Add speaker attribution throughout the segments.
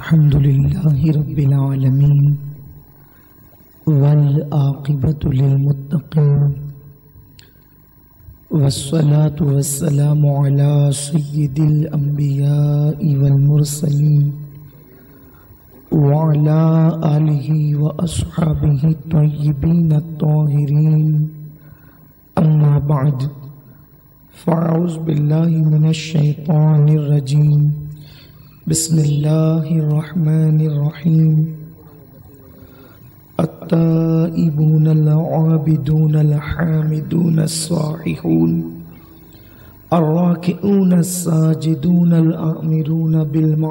Speaker 1: الحمد لله رب العالمين والعاقبة للمتقين والصلاة والسلام على سيد الأنبياء والمرسلين وعلى آله وأصحابه الطيبين الطاهرين أما بعد فأعوذ بالله من الشيطان الرجيم بسم الله الرحمن الرحيم التائبون العابدون الحامدون الصائحون الراكعون الساجدون الآمرون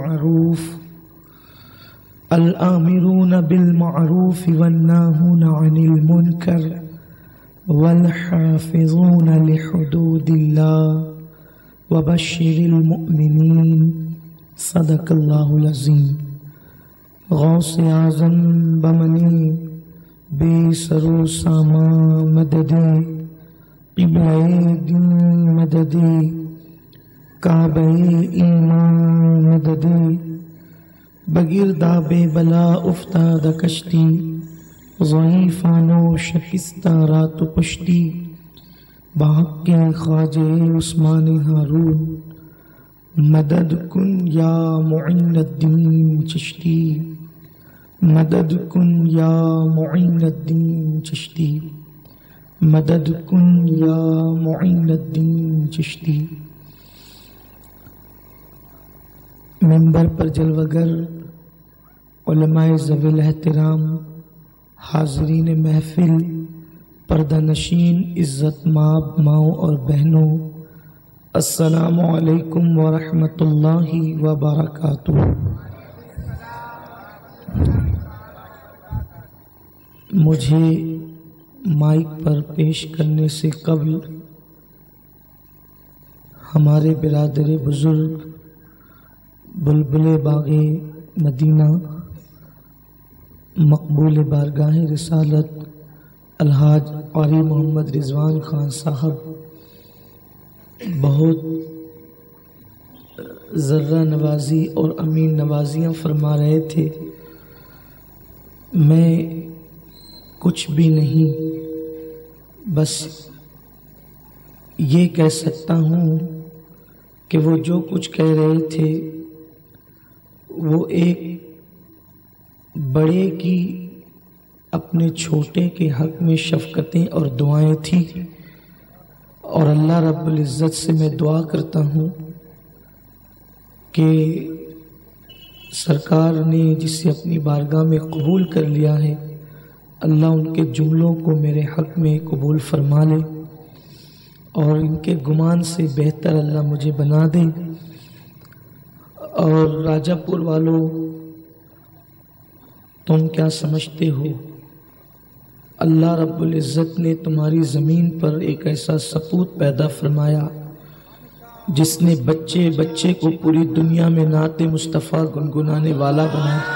Speaker 1: بالمعروف والناهون عن المنكر والحافظون لحدود الله وبشر المؤمنين صدق اللہ العظیم۔ غوث اعظم بمنی بے سرو ساما مددے قبلہ دین مددے کعبہ ایمان مددے بگردہ بے بلا افتاد کشتی ضعیفانو شکستہ رات و پشتی بحق کے خواجہ عثمان ہارون مدد کن یا معین الدین چشتی مدد کن یا معین الدین چشتی مدد کن یا معین الدین چشتی۔ منبر پر جلوگر علماء ذوی الاحترام، حاضرین محفل، پردہ نشین، عزت مآب ماؤں اور بہنوں، السلام علیکم ورحمۃ اللہ وبرکاتہ۔ مجھے مائک پر پیش کرنے سے قبل ہمارے برادر بزرگ بلبل باغ مدینہ، مقبول بارگاہ رسالت الحاج قاری محمد رضوان خان صاحب بہت ذرہ نوازی اور امین نوازیاں فرما رہے تھے۔ میں کچھ بھی نہیں، بس یہ کہہ سکتا ہوں کہ وہ جو کچھ کہہ رہے تھے وہ ایک بڑے کی اپنے چھوٹے کے حق میں شفقتیں اور دعائیں تھیں، اور اللہ رب العزت سے میں دعا کرتا ہوں کہ سرکار نے جسے اپنی بارگاہ میں قبول کر لیا ہے، اللہ ان کے جملوں کو میرے حق میں قبول فرما لے، اور ان کے گمان سے بہتر اللہ مجھے بنا دے۔ اور راجہ پور والوں، تم کیا سمجھتے ہو؟ اللہ رب العزت نے تمہاری زمین پر ایک ایسا سپوت پیدا فرمایا جس نے بچے بچے کو پوری دنیا میں نعت مصطفیٰ گنگنانے والا بنا دیا۔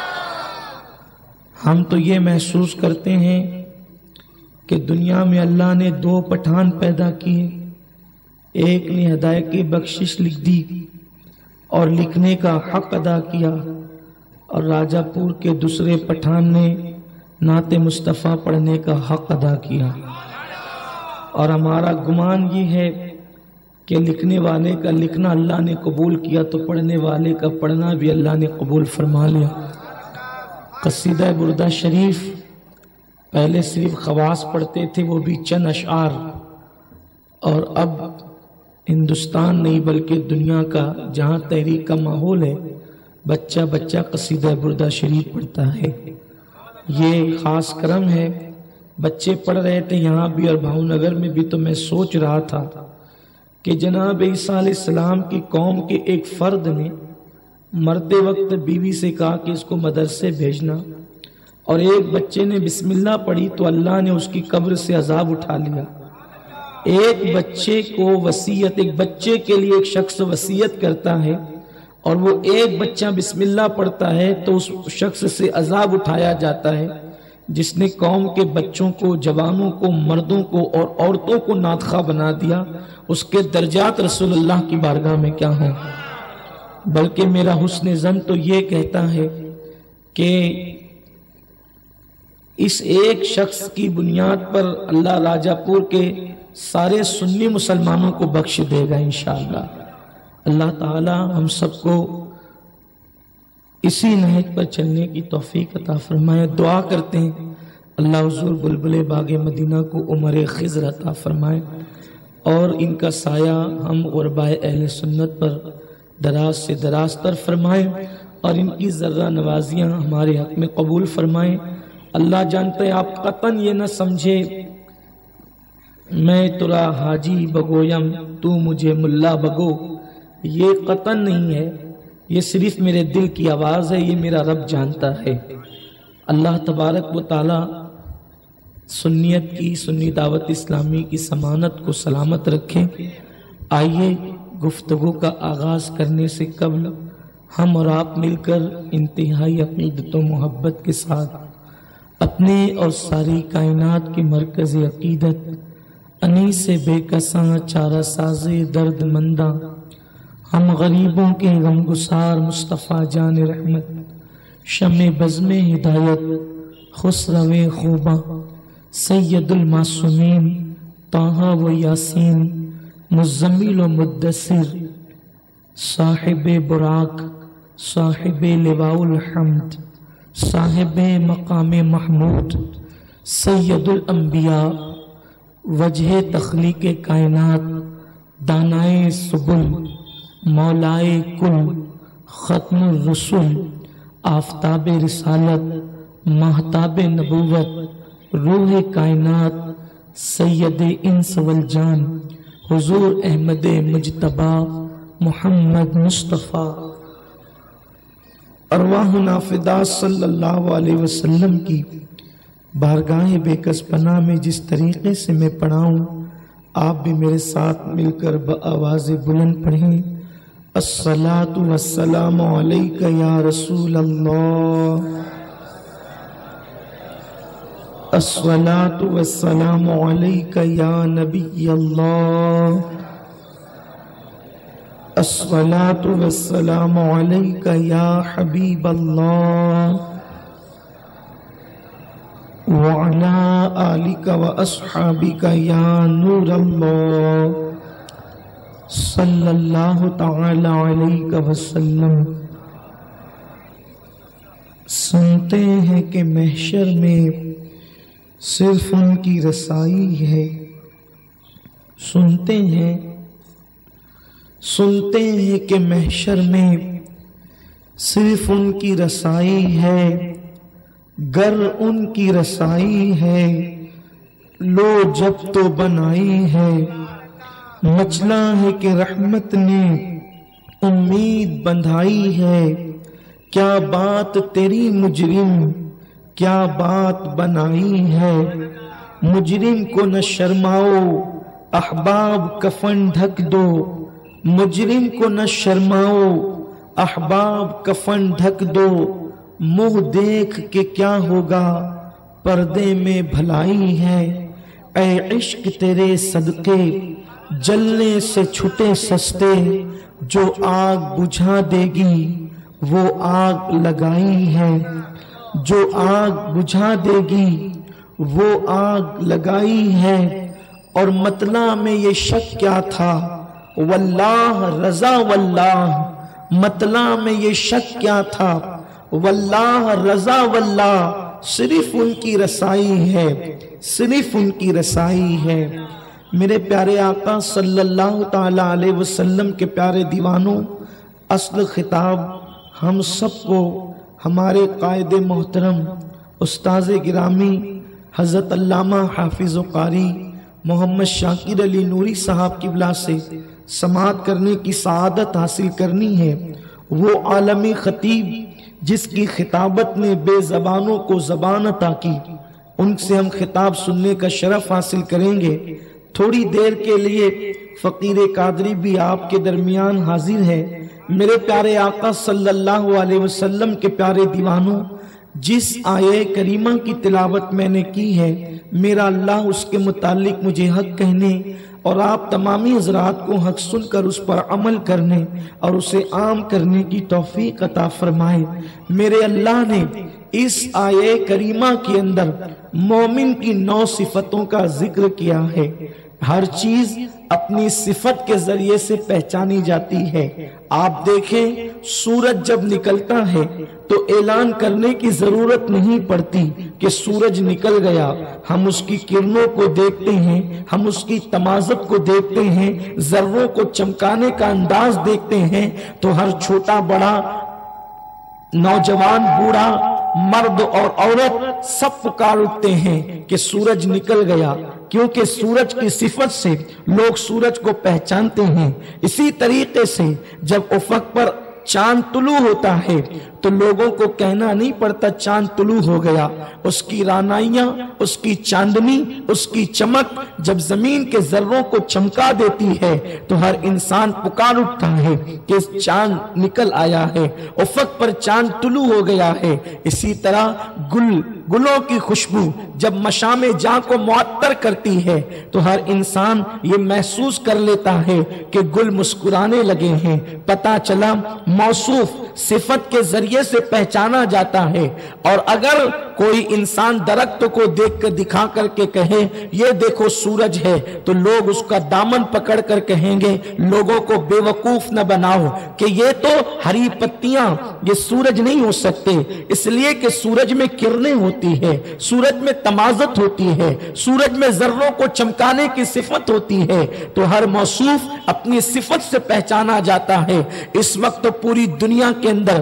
Speaker 1: ہم تو یہ محسوس کرتے ہیں کہ دنیا میں اللہ نے دو پٹھان پیدا کیے، ایک نے ہدایت کی بخشش لکھ دی اور لکھنے کا حق ادا کیا، اور راجہ پور کے دوسرے پٹھان نے نعت مصطفیٰ پڑھنے کا حق ادا کیا۔ اور ہمارا گمان یہ ہے کہ لکھنے والے کا لکھنا اللہ نے قبول کیا تو پڑھنے والے کا پڑھنا بھی اللہ نے قبول فرما لیا۔ قصیدہ بردہ شریف پہلے صرف خواص پڑھتے تھے، وہ بھی چند اشعار، اور اب ہندوستان نہیں بلکہ دنیا کا جہاں تحریک کا ماحول ہے، بچہ بچہ قصیدہ بردہ شریف پڑھتا ہے۔ یہ خاص کرم ہے، بچے پڑھ رہے تھے یہاں بھی اور بھاؤ نگر میں بھی، تو میں سوچ رہا تھا کہ جناب عیسیٰ علیہ السلام کی قوم کے ایک فرد نے مرتے وقت بیوی سے کہا کہ اس کو مدرسے بھیجنا، اور ایک بچے نے بسم اللہ پڑھی تو اللہ نے اس کی قبر سے عذاب اٹھا لیا۔ ایک بچے کو وصیت، ایک بچے کے لیے ایک شخص وصیت کرتا ہے اور وہ ایک بچہ بسم اللہ پڑھتا ہے تو اس شخص سے عذاب اٹھایا جاتا ہے جس نے قوم کے بچوں کو، جوانوں کو، مردوں کو اور عورتوں کو نعت خواہ بنا دیا۔ اس کے درجات رسول اللہ کی بارگاہ میں کیا ہوں؟ بلکہ میرا حسن ظن تو یہ کہتا ہے کہ اس ایک شخص کی بنیاد پر اللہ راجہ پور کے سارے سنی مسلمانوں کو بخش دے گا انشاءاللہ۔ اللہ تعالی ہم سب کو اسی نہج پر چلنے کی توفیق عطا فرمائے۔ دعا کرتے ہیں اللہ حضور بلبل باغ مدینہ کو عمر خضر عطا فرمائے اور ان کا سایہ ہم غرباء اہل سنت پر دراز سے دراز تر فرمائے اور ان کی ذرہ نوازیاں ہمارے حق میں قبول فرمائیں۔ اللہ جانتا ہے آپ قطعاً یہ نہ سمجھے میں ترا حاجی بگویم تو مجھے ملا بگو، یہ قطعاً نہیں ہے، یہ صرف میرے دل کی آواز ہے، یہ میرا رب جانتا ہے۔ اللہ تبارک و تعالی سنیت کی، سنی دعوت اسلامی کی سمانت کو سلامت رکھیں۔ آئیے گفتگو کا آغاز کرنے سے قبل ہم اور آپ مل کر انتہائی عقیدت و محبت کے ساتھ اپنے اور ساری کائنات کی مرکز عقیدت انیس سے بے کساں چارہ ساز درد منداں ہم غریبوں کے غمگسار مصطفیٰ جان رحمت شمع بزم ہدایت خسرو خوباں سید المعصومین طٰہٰ و یاسین مزمل و مدثر صاحب براق صاحب لواء الحمد صاحب مقام محمود سید الانبیاء وجہ تخلیق کائنات دانائے سبل مولائے کل ختم الرسل آفتاب رسالت مہتاب نبوت روح کائنات سید انس والجان حضور احمد مجتبی محمد مصطفیٰ ارواحنا فدا صلی اللہ علیہ وسلم کی بارگاہ بے کس پناہ میں جس طریقے سے میں پڑھاؤں آپ بھی میرے ساتھ مل کر بآواز بلند پڑھیں۔ الصلاة والسلام علیک یا رسول اللہ، الصلاة والسلام علیک یا نبی اللہ، الصلاة والسلام علیک یا حبیب اللہ، وعلى آلك وأصحابك يا نور الله صلی اللہ تعالی علیہ وسلم۔ سنتے ہیں کہ محشر میں صرف ان کی رسائی ہے، سنتے ہیں کہ محشر میں صرف ان کی رسائی ہے، گر ان کی رسائی ہے لو جب تو بنائی ہے، مچلا ہے کہ رحمت نے امید بندھائی ہے، کیا بات تیری مجرم کیا بات بنائی ہے، مجرم کو نہ شرماؤ احباب کفن ڈھک دو، مجرم کو نہ شرماؤ احباب کفن ڈھک دو، منہ دیکھ کے کیا ہوگا پردے میں بھلائی ہے، اے عشق تیرے صدقے جلنے سے چھٹے سستے، جو آگ بجھا دے گی وہ آگ لگائی ہے، جو آگ بجھا دے گی وہ آگ لگائی ہے، اور مطلع میں یہ شک کیا تھا واللہ رضا واللہ، مطلع میں یہ شک کیا تھا واللہ رضا واللہ، صرف ان کی رسائی ہے، صرف ان کی رسائی ہے۔ میرے پیارے آقا صلی اللہ تعالی علیہ وسلم کے پیارے دیوانوں، اصل خطاب ہم سب کو ہمارے قائد محترم استاذ گرامی حضرت علامہ حافظ و قاری محمد شاکر علی نوری صاحب کی بلا سے سماعت کرنے کی سعادت حاصل کرنی ہے۔ وہ عالمی خطیب جس کی خطابت نے بے زبانوں کو زبان عطا کی، ان سے ہم خطاب سننے کا شرف حاصل کریں گے۔ تھوڑی دیر کے لیے فقیر قادری بھی آپ کے درمیان حاضر ہے۔ میرے پیارے آقا صلی اللہ علیہ وسلم کے پیارے دیوانوں، جس آیے کریمہ کی تلاوت میں نے کی ہے، میرا اللہ اس کے متعلق مجھے حق کہنے اور آپ تمامی حضرات کو حق سن کر اس پر عمل کرنے اور اسے عام کرنے کی توفیق عطا فرمائے۔ میرے اللہ نے اس آیے کریمہ کے اندر مومن کی 9 صفتوں کا ذکر کیا ہے۔ ہر چیز اپنی صفت کے ذریعے سے پہچانی جاتی ہے۔ آپ دیکھیں سورج جب نکلتا ہے تو اعلان کرنے کی ضرورت نہیں پڑتی کہ سورج نکل گیا۔ ہم اس کی کرنوں کو دیکھتے ہیں، ہم اس کی تمازت کو دیکھتے ہیں، ذروں کو چمکانے کا انداز دیکھتے ہیں تو ہر چھوٹا بڑا، نوجوان بوڑھا، مرد اور عورت سب پکار اٹھتے ہیں کہ سورج نکل گیا، کیونکہ سورج کی صفت سے لوگ سورج کو پہچانتے ہیں۔ اسی طریقے سے جب افق پر چاند طلوع ہوتا ہے تو لوگوں کو کہنا نہیں پڑتا چاند طلوع ہو گیا۔ اس کی رانائیاں، اس کی چاندنی، اس کی چمک جب زمین کے ذروں کو چمکا دیتی ہے تو ہر انسان پکار اٹھتا ہے کہ چاند نکل آیا ہے، افق پر چاند طلوع ہو گیا ہے۔ اسی طرح گلوں کی خوشبو جب مشام جاں کو معطر کرتی ہے تو ہر انسان یہ محسوس کر لیتا ہے کہ گل مسکرانے لگے ہیں۔ پتہ چلا موصوف صفت کے ذریعے سے پہچانا جاتا ہے۔ اور اگر کوئی انسان درخت کو دیکھ کر دکھا کر کے کہے یہ دیکھو سورج ہے تو لوگ اس کا دامن پکڑ کر کہیں گے لوگوں کو بے وقوف نہ بناؤ کہ یہ تو ہری پتیاں، یہ سورج نہیں ہو سکتے، اس لیے کہ سورج میں کرنیں ہوتی ہے، سورج میں تمازت ہوتی ہے، سورج میں ذروں کو چمکانے کی صفت ہوتی ہے۔ تو ہر موصوف اپنی صفت سے پہچانا جاتا ہے۔ اس وقت پوری دنیا کے اندر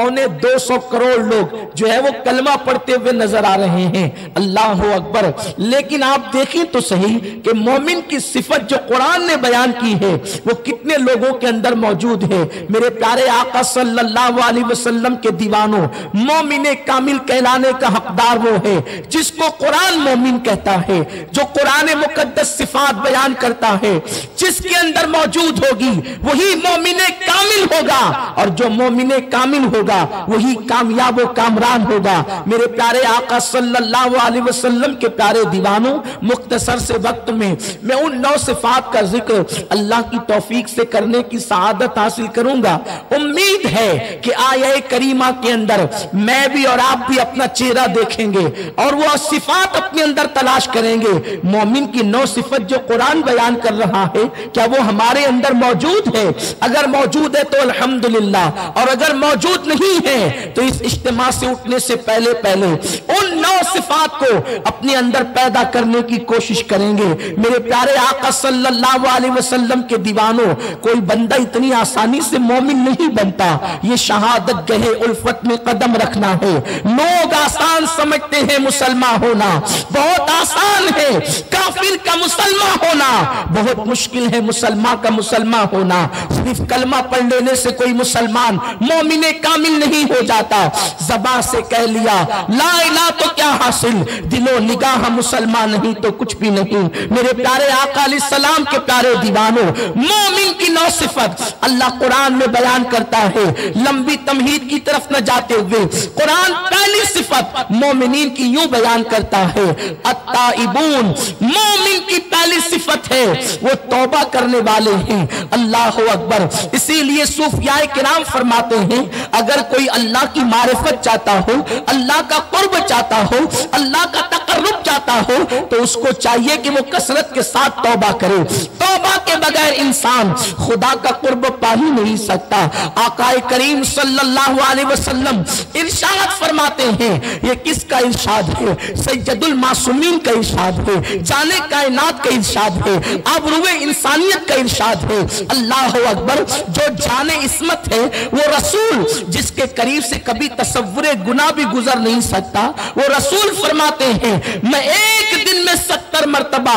Speaker 1: 250 کروڑ لوگ جو ہے وہ کلمہ پڑھتے ہوئے نظر آ رہے ہیں، اللہ اکبر۔ لیکن آپ دیکھیں تو صحیح کہ مومن کی صفت جو قرآن نے بیان کی ہے وہ کتنے لوگوں کے اندر موجود ہے۔ میرے پیارے آقا صلی اللہ علیہ وسلم کے دیوانوں، مومن کامل کہلانے کا حقدار وہ ہے جس کو قرآن مومن کہتا ہے، جو قرآن مقدس صفات بیان کرتا ہے، جس کے اندر موجود ہوگی وہی مومن کامل ہوگا، اور جو مومن کامل ہوگا وہی کامیاب و کامران ہوگا۔ میرے پیارے آقا صلی اللہ علیہ وسلم کے پیارے دیوانوں، مختصر سے وقت میں ان 9 صفات کا ذکر اللہ کی توفیق سے کرنے کی سعادت حاصل کروں گا۔ امید ہے کہ آیہ کریمہ کے اندر میں بھی اور آپ بھی اپنا چہرہ دیکھیں گے اور وہ صفات اپنے اندر تلاش کریں گے۔ مومن کی 9 صفت جو قرآن بیان کر رہا ہے کیا وہ ہمارے اندر موجود ہے؟ اگر موجود ہے تو الحمدللہ، اور اگر موجود نہیں ہے تو اس اجتماع سے اٹھنے سے پہلے ان 9 صفات کو اپنے اندر پیدا کرنے کی کوشش کریں گے۔ میرے پیارے آقا صلی اللہ علیہ وسلم کے دیوانوں، کوئی بندہ اتنی آسانی سے مومن نہیں بنتا۔ یہ شہادت گہے الفت میں قدم رکھنا ہے۔ لوگ آسان سمجھتے ہیں مسلمان ہونا، بہت آسان ہے کافر کا مسلمان ہونا، بہت مشکل ہے مسلمان کا مسلمان ہونا۔ صرف کلمہ پڑھ لینے سے کوئی مسلمان مومن کامل نہیں ہو جاتا۔ زبان سے کہہ لیا لا الہ تو کیا حاصل، دل و نگاہ مسلمان نہیں تو کچھ بھی نہیں۔ میرے پیارے آقا علیہ السلام کے پیارے دیوانوں، مومن کی 9 صفت اللہ قرآن میں بیان کرتا ہے۔ لمبی تمہید کی طرف نہ جاتے ہوئے قرآن پہلی صفت مومنین کی یوں بیان کرتا ہے، التائبون۔ مومن کی پہلی صفت ہے وہ توبہ کرنے والے ہیں۔ اللہ اکبر۔ اسی لیے صوفیاء کرام فرماتے ہیں اگر کوئی اللہ کی معرفت چاہتا ہو، اللہ کا قرب چاہتا ہو، اللہ کا تقرب چاہتا ہو تو اس کو چاہیے کہ وہ کثرت کے ساتھ توبہ کرے۔ توبہ کے بغیر انسان خدا کا قرب پا ہی نہیں سکتا۔ آقا کریم صلی اللہ علیہ وسلم ارشاد فرماتے ہیں، یہ کس کا ارشاد ہے؟ سید المعصومین کا ارشاد ہے، جانے کائنات کا ارشاد ہے، آبروئے انسانیت کا ارشاد ہے۔ اللہ اکبر۔ جو جانے عصمت ہے وہ رسول جس کے قریب سے کبھی تصور گناہ بھی گزر نہیں سکتا، وہ رسول فرماتے ہیں میں ایک دن میں 70 مرتبہ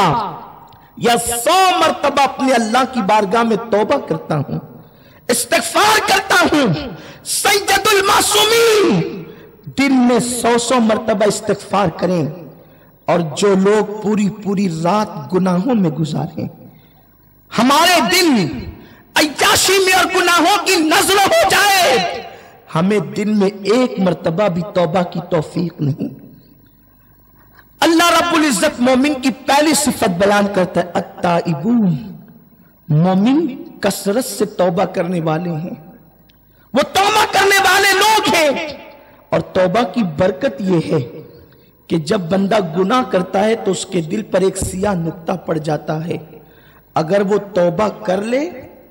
Speaker 1: یا 100 مرتبہ اپنے اللہ کی بارگاہ میں توبہ کرتا ہوں، استغفار کرتا ہوں۔ سید المعصومین دن میں 100 مرتبہ استغفار کریں، اور جو لوگ پوری رات گناہوں میں گزاریں، ہمارے دن عیاشی میں اور گناہوں کی نظر ہو جائے، ہمیں دن میں 1 مرتبہ بھی توبہ کی توفیق نہیں۔ اللہ رب العزت مومن کی پہلی صفت بیان کرتا ہے التائبون، مومن کثرت سے توبہ کرنے والے ہیں، وہ توبہ کرنے والے لوگ ہیں۔ اور توبہ کی برکت یہ ہے کہ جب بندہ گناہ کرتا ہے تو اس کے دل پر ایک سیاہ نقطہ پڑ جاتا ہے، اگر وہ توبہ کر لے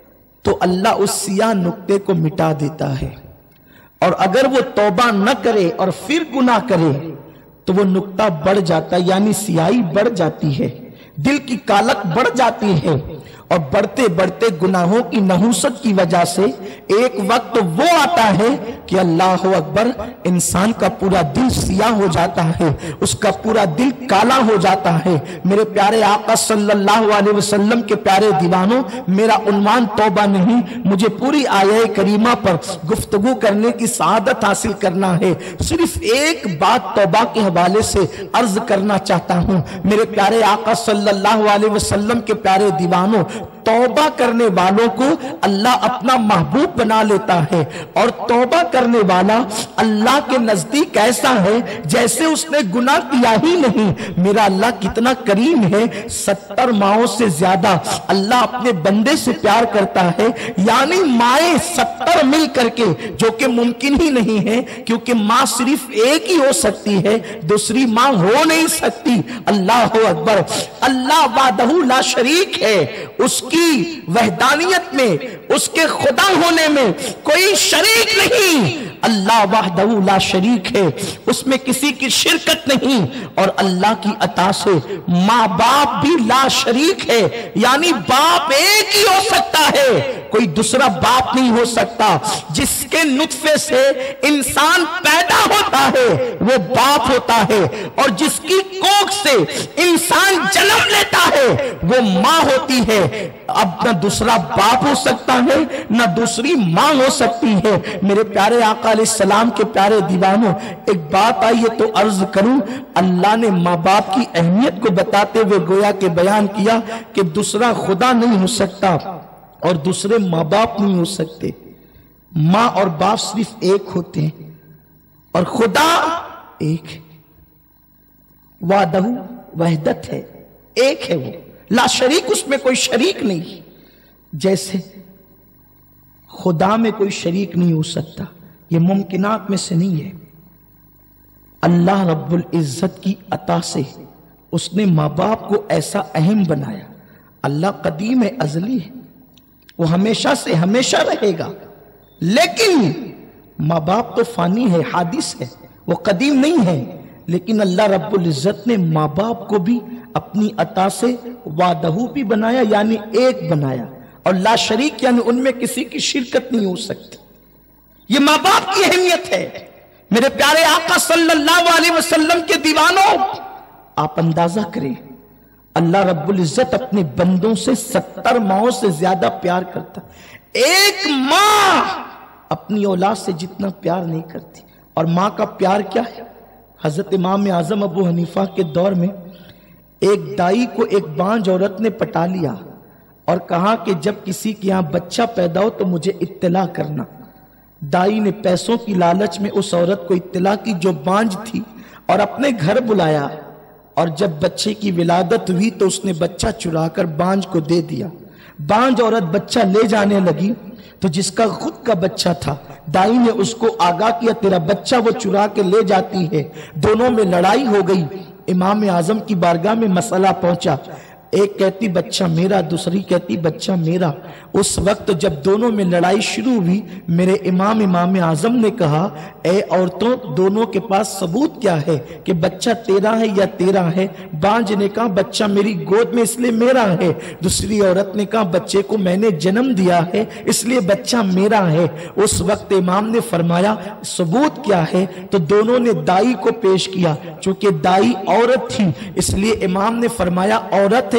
Speaker 1: تو اللہ اس سیاہ نقطے کو مٹا دیتا ہے، اور اگر وہ توبہ نہ کرے اور پھر گناہ کرے تو وہ نقطہ بڑھ جاتا ہے، یعنی سیاہی بڑھ جاتی ہے، دل کی کالک بڑھ جاتی ہے، اور بڑھتے بڑھتے گناہوں کی نحوست کی وجہ سے ایک وقت وہ آتا ہے کہ اللہ اکبر، انسان کا پورا دل سیاہ ہو جاتا ہے، اس کا پورا دل کالا ہو جاتا ہے۔ میرے پیارے آقا صلی اللہ علیہ وسلم کے پیارے دیوانوں، میرا عنوان توبہ نہیں، مجھے پوری آیہ کریمہ پر گفتگو کرنے کی سعادت حاصل کرنا ہے۔ صرف ایک بات توبہ کے حوالے سے عرض کرنا چاہتا ہوں، میرے پیارے آقا صلی اللہ علیہ وسلم کے پیارے دیوانوں، توبہ کرنے والوں کو اللہ اپنا محبوب بنا لیتا ہے، اور توبہ کرنے والا اللہ کے نزدیک ایسا ہے جیسے اس نے گناہ کیا ہی نہیں۔ میرا اللہ کتنا کریم ہے، 70 ماؤں سے زیادہ اللہ اپنے بندے سے پیار کرتا ہے، یعنی مائیں 70 مل کر کے، جو کہ ممکن ہی نہیں ہے، کیونکہ ماں صرف ایک ہی ہو سکتی ہے، دوسری ماں ہو نہیں سکتی۔ اللہ اکبر، اللہ وحدہ لا شریک ہے، اس کی وحدانیت میں، اس کے خدا ہونے میں کوئی شریک نہیں۔ اللہ وحدہ لا شریک ہے، اس میں کسی کی شرکت نہیں، اور اللہ کی عطا سے ماں باپ بھی لا شریک ہے، یعنی باپ ایک ہی ہو سکتا ہے، کوئی دوسرا باپ نہیں ہو سکتا۔ جس کے نطفے سے انسان پیدا ہوتا ہے وہ باپ ہوتا ہے، اور جس کی کوکھ سے انسان جنم لیتا ہے وہ ماں ہوتی ہے۔ اب نہ دوسرا باپ ہو سکتا ہے، نہ دوسری ماں ہو سکتی ہے۔ میرے پیارے آقا علیہ السلام کے پیارے دیوانوں، ایک بات آئیے تو عرض کروں، اللہ نے ماں باپ کی اہمیت کو بتاتے ہوئے گویا کہ بیان کیا کہ دوسرا خدا نہیں ہو سکتا اور دوسرے ماں باپ نہیں ہو سکتے، ماں اور باپ صرف ایک ہوتے ہیں، اور خدا ایک ہے، وحدہ وحدت ہے، ایک ہے، وہ لا شریک، اس میں کوئی شریک نہیں۔ جیسے خدا میں کوئی شریک نہیں ہو سکتا، یہ ممکنات میں سے نہیں ہے۔ اللہ رب العزت کی عطا سے اس نے ماں باپ کو ایسا اہم بنایا۔ اللہ قدیم ہے، ازلی ہے، وہ ہمیشہ سے ہمیشہ رہے گا، لیکن ماں باپ تو فانی ہے، حادث ہے، وہ قدیم نہیں ہے، لیکن اللہ رب العزت نے ماں باپ کو بھی اپنی عطا سے وحدہ بھی بنایا، یعنی ایک بنایا، اور لا شریک، یعنی ان میں کسی کی شرکت نہیں ہو سکتی۔ یہ ماں باپ کی اہمیت ہے۔ میرے پیارے آقا صلی اللہ علیہ وسلم کے دیوانوں، آپ اندازہ کریں، اللہ رب العزت اپنے بندوں سے 70 ماؤں سے زیادہ پیار کرتا، ایک ماں اپنی اولاد سے جتنا پیار نہیں کرتی۔ اور ماں کا پیار کیا ہے؟ حضرت امام اعظم ابو حنیفہ کے دور میں ایک دائی کو ایک بانجھ عورت نے پٹا لیا اور کہا کہ جب کسی کے یہاں بچہ پیدا ہو تو مجھے اطلاع کرنا۔ دائی نے پیسوں کی لالچ میں اس عورت کو اطلاع کی جو بانجھ تھی، اور اپنے گھر بلایا، اور جب بچے کی ولادت ہوئی تو اس نے بچہ چرا کر بانجھ کو دے دیا۔ بانجھ عورت بچہ لے جانے لگی تو جس کا خود کا بچہ تھا، دائی نے اس کو آگاہ کیا تیرا بچہ وہ چرا کے لے جاتی ہے۔ دونوں میں لڑائی ہو گئی، امام اعظم کی بارگاہ میں مسئلہ پہنچا، ایک کہتی بچہ میرا، دوسری کہتی بچہ میرا۔ اس وقت جب دونوں میں لڑائی شروع ہوئی، میرے امام اعظم نے کہا اے عورتوں، دونوں کے پاس ثبوت کیا ہے کہ بچہ تیرا ہے یا تیرا ہے؟ بانجھ نے کہا بچہ میری گود میں اس لیے میرا ہے، دوسری عورت نے کہا بچے کو میں نے جنم دیا ہے اس لیے بچہ میرا ہے۔ اس وقت امام نے فرمایا ثبوت کیا ہے؟ تو دونوں نے دائی کو پیش کیا، چونکہ دائی عورت تھی اس لیے امام نے فرمایا عورت ہے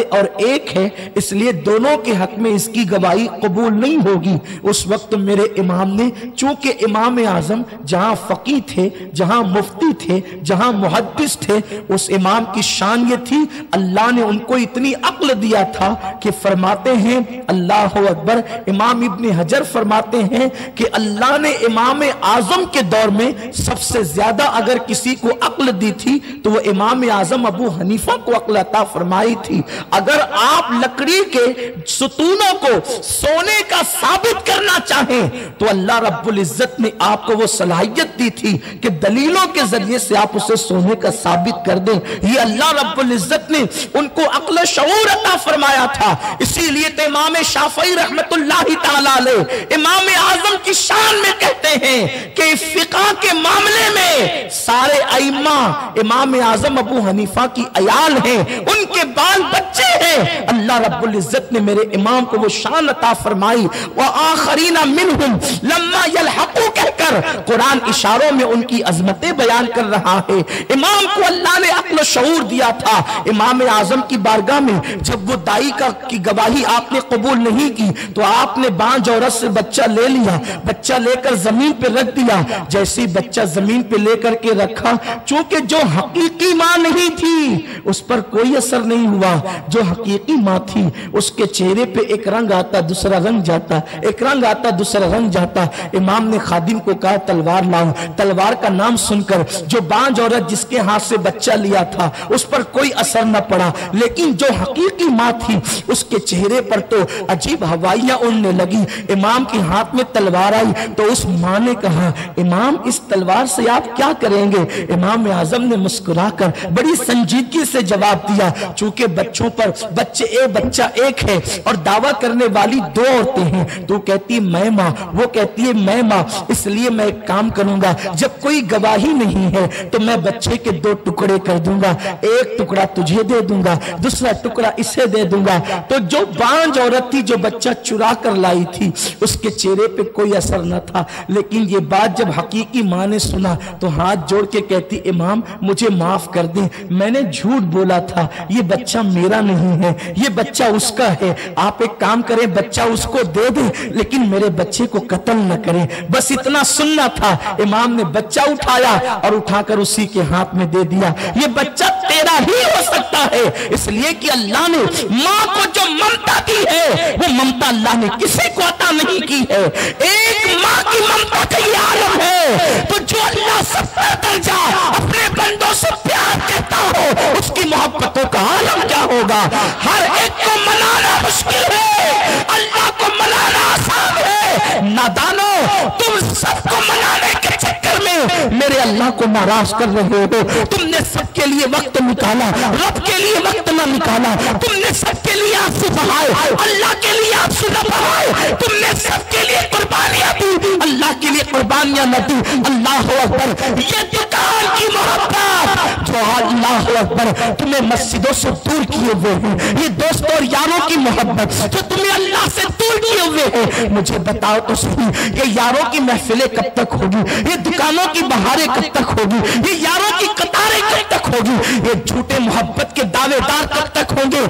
Speaker 1: पर्दे और एक है, इसलिए दोनों के हक में इसकी गवाही कबूल नहीं होगी। उस वक्त मेरे इमाम ने, चूंकि इमाम आजम जहां फकीह थे, जहां मुफ्ती थे, जहां मुहद्दिस थे, उस इमाम की शान ये थी, अल्लाह ने उनको इतनी अक्ल दिया था कि फरमाते हैं, अल्लाह अकबर, इमाम इब्न हजर फरमाते हैं कि अल्लाह ने इमाम आजम के दौर में सबसे ज्यादा अगर किसी को अक्ल दी थी तो वो इमाम आजम अबू हनीफा को अक्ल अता फरमाई थी। अगर आप लकड़ी के सुतूनों को सोने का साबित करना चाहें तो अल्लाह रब्बुल इज्जत ने आपको वो सलाहियत दी थी कि दलीलों के जरिए से आप उसे सोने का साबित कर दें। ये अल्लाह रब्बुल इज्जत ने उनको अक्ल शऊर अता फरमाया था। इसीलिए तो इमाम शाफई रहमतुल्लाहि ताला अलैह इमाम आजम की शान में कहते हैं कि फिक़ह के मामले में सारे अइम्मा इमाम आजम अबू हनीफा की अयाल हैं, उनके बाल बच्चे हैं। अल्लाह रब्बुल इज्जत ने मेरे इमाम को वो शान अता फरमाई। व आखरीना मिनहुम लम्मा यलहक़ू कहकर कुरान इशारों में उनकी अजमतें बयान कर रहा है। इमाम को अल्लाह ने अक्ल शऊर दिया था। इमाम आजम की बारगाह में जब वो दाई की गवाही आपने कबूल नहीं की तो आपने बांझ औरत से बच्चा ले लिया, बच्चा लेकर जमीन पे रख दिया। जैसे ही बच्चा जमीन पे लेकर के रखा, चूंकि जो हकीकी मां नहीं थी उस पर कोई असर नहीं हुआ, जो हकीकी मां थी उसके चेहरे पे एक रंग आता दूसरा रंग जाता, एक रंग आता दूसरा रंग जाता। इमाम ने खादिम को कहा तलवार लाओ। तलवार का नाम सुनकर जो बांझ औरत जिसके हाथ से बच्चा लिया था उस पर कोई असर न पड़ा, लेकिन जो हकीकी मां थी उसके चेहरे पर तो अजीब हवाइयां उड़ने लगी। इमाम के हाथ में तलवार आई तो उस मां ने कहा, इमाम इस तलवार से आप क्या करेंगे? इमाम आजम ने मुस्कुराकर बड़ी संजीदगी से जवाब दिया, चूंकि बच्चों पर बच्चा एक है और दावा करने वाली दो औरतें हैं, तो कहती मैं मां, वो कहती है मैं मां, इसलिए मैं एक काम करूंगा, जब कोई गवाही नहीं है तो मैं बच्चे के दो टुकड़े कर दूंगा, एक टुकड़ा तुझे दे दूंगा, दूसरा टुकड़ा इसे दे दूंगा। तो जो बांझ औरत थी जो बच्चा चुरा कर लाई थी उसके चेहरे पे कोई असर न था, लेकिन ये बात जब हकीकी मां ने सुना तो हाथ जोड़ के कहती, इमाम मुझे माफ कर दे, मैंने झूठ बोला था, ये बच्चा मेरा नहीं है, ये बच्चा उसका है। आप एक काम करें, बच्चा उसको दे दे, लेकिन मेरे बच्चे को कत्ल न करें, बस इतना सुनना था। इमाम ने बच्चा उठाया और उठाकर उसी के हाथ में दे दिया। ये बच्चा तेरा ही हो सकता है, इसलिए कि अल्लाह ने मां को जो ममता दी है वो ममता अल्लाह ने किसी को अता नहीं की है। एक मां की ममता का ये आलम है, तो जो अल्लाह सबका दर्जा अपने बंदों से प्यार करता हो उसकी मोहब्बतों का आलम क्या होगा। हर एक को मनाना मुश्किल है, अल्लाह को मनाना आसान है। नादानो, तुम सबको मनाने के चक्कर में मेरे अल्लाह को नाराज कर रहे हो। तुमने सबके लिए वक्त निकाला, रब के लिए वक्त ना निकाला, तुमने सबके लिए आंसू बहाए, अल्लाह के लिए आंसू न बहाए, तुमने सबके लिए कुर्बानियां दी, अल्लाह के लिए कुर्बानियां न दी। अल्लाह अकबर, ये दुकान की मोहब्बत जो अल्लाह अकबर तुम्हें मस्जिदों से दूर किए हुए हैं, ये दोस्तों और यारों की मोहब्बत जो तुम्हें अल्लाह से दूर किए हुए हैं, मुझे बताओ तो सही, ये यारों की महफिलें कब तक होगी, ये दुकानों की बहारें कब तक होगी, ये यारों की कतारें कब तक होगी, ये झूठे मोहब्बत के दावेदार कब तक होंगे।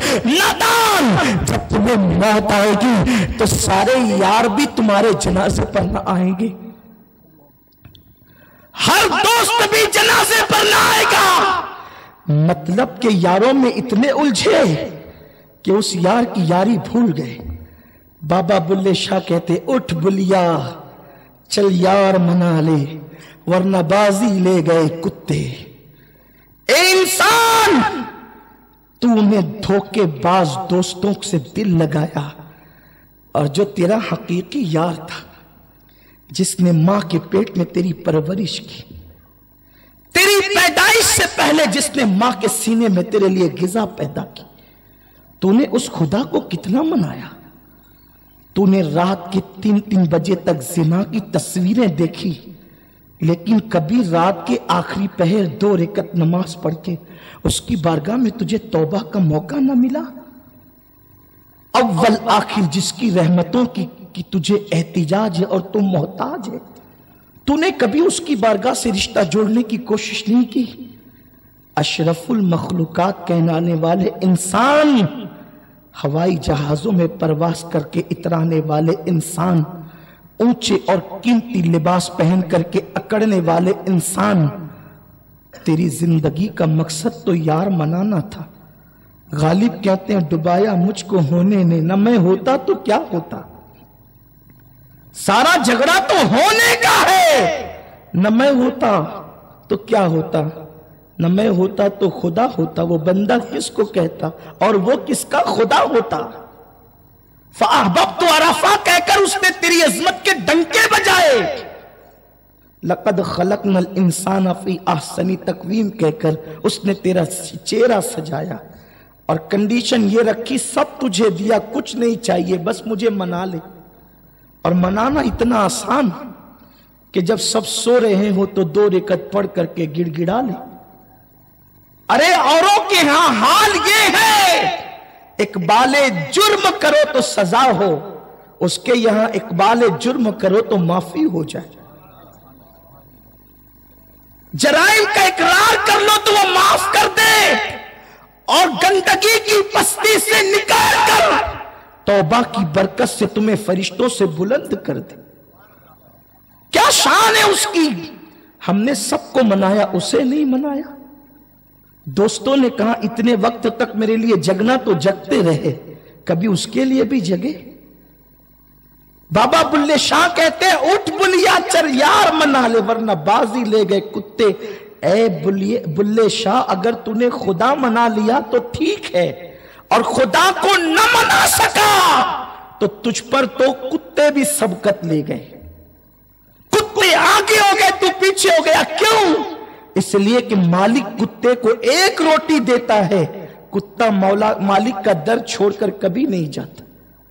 Speaker 1: नादान, जब तुम्हें मौत आएगी तो सारे यार भी तुम्हारे जनाजे पर न आएंगे, हर दोस्त भी जनाजे पर न आएगा। मतलब के यारों में इतने उलझे कि उस यार की यारी भूल गए। बाबा बुल्ले शाह कहते, उठ बुलिया चल यार मना ले, वरना बाजी ले गए कुत्ते। ए इंसान, तूने धोखेबाज दोस्तों से दिल लगाया, और जो तेरा हकीकी यार था, जिसने मां के पेट में तेरी परवरिश की, तेरी पैदाइश से पहले जिसने मां के सीने में तेरे लिए गिजा पैदा की, तूने उस खुदा को कितना मनाया। तूने रात के 3-3 बजे तक जिना की तस्वीरें देखी, लेकिन कभी रात के आखिरी पहर 2 रकात नमाज पढ़ के उसकी बारगाह में तुझे तौबा का मौका न मिला। अव्वल आखिर जिसकी रहमतों की तुझे एहतिजाज है और तुम मोहताज है, तूने कभी उसकी बारगाह से रिश्ता जोड़ने की कोशिश नहीं की। अशरफुल मखलूकात कहलाने वाले इंसान हवाई जहाजों में परवास करके इतराने वाले इंसान, ऊंचे और कीमती लिबास पहन करके अकड़ने वाले इंसान, तेरी जिंदगी का मकसद तो यार मनाना था। गालिब कहते हैं डुबाया मुझको होने ने, न मैं होता तो क्या होता। सारा झगड़ा तो होने का है, न मैं होता तो क्या होता। न मैं होता तो खुदा होता, वो बंदा किसको कहता और वो किसका खुदा होता। फ़अहबब्तु अरफ़ा कहकर उसने तेरी अज़मत के डंके बजाए। लक़द ख़लक़नल इंसान फ़ी अहसनी तक़वीम कहकर उसने तेरा चेहरा सजाया और कंडीशन ये रखी, सब तुझे दिया, कुछ नहीं चाहिए, बस मुझे मना ले। और मनाना इतना आसान कि जब सब सो रहे हो तो 2 रकअत पढ़ करके गिड़गिड़ा ले। अरे औरों के यहां हाल ये है, इकबाले जुर्म करो तो सजा हो, उसके यहां इकबाले जुर्म करो तो माफी हो जाए। जराइम का इकरार कर लो तो वो माफ कर दे और गंदगी की पस्ती से निकाल कर तौबा की बरकत से तुम्हें फरिश्तों से बुलंद कर दे। क्या शान है उसकी। हमने सबको मनाया, उसे नहीं मनाया। दोस्तों ने कहा इतने वक्त तक मेरे लिए जगना तो जगते रहे, कभी उसके लिए भी जगे। बाबा बुल्ले शाह कहते हैं उठ बुलिया चर यार मना ले वरना बाजी ले गए कुत्ते। ए बुल्ले शाह, अगर तूने खुदा मना लिया तो ठीक है, और खुदा को न मना सका तो तुझ पर तो कुत्ते भी सबकत ले गए। कुत्ते आगे हो गए, तू पीछे हो गया। क्यों? इसलिए कि मालिक कुत्ते को एक रोटी देता है, कुत्ता मालिक का दर छोड़कर कभी नहीं जाता।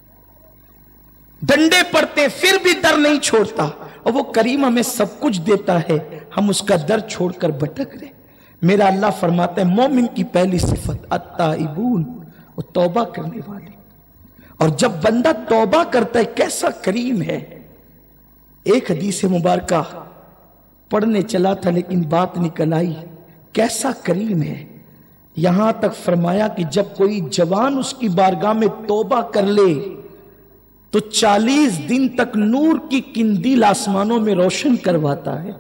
Speaker 1: डंडे पड़ते फिर भी दर नहीं छोड़ता, और वो करीम हमें सब कुछ देता है, हम उसका दर छोड़कर भटक रहे। मेरा अल्लाह फरमाता है मोमिन की पहली सिफत अत्ताइबून, वो तौबा करने वाले। और जब बंदा तौबा करता है कैसा करीम है। एक हदीस मुबारका पढ़ने चला था लेकिन बात निकल आई, कैसा करीम है। यहां तक फरमाया कि जब कोई जवान उसकी बारगाह में तौबा कर ले तो 40 दिन तक नूर की किंदील आसमानों में रोशन करवाता है।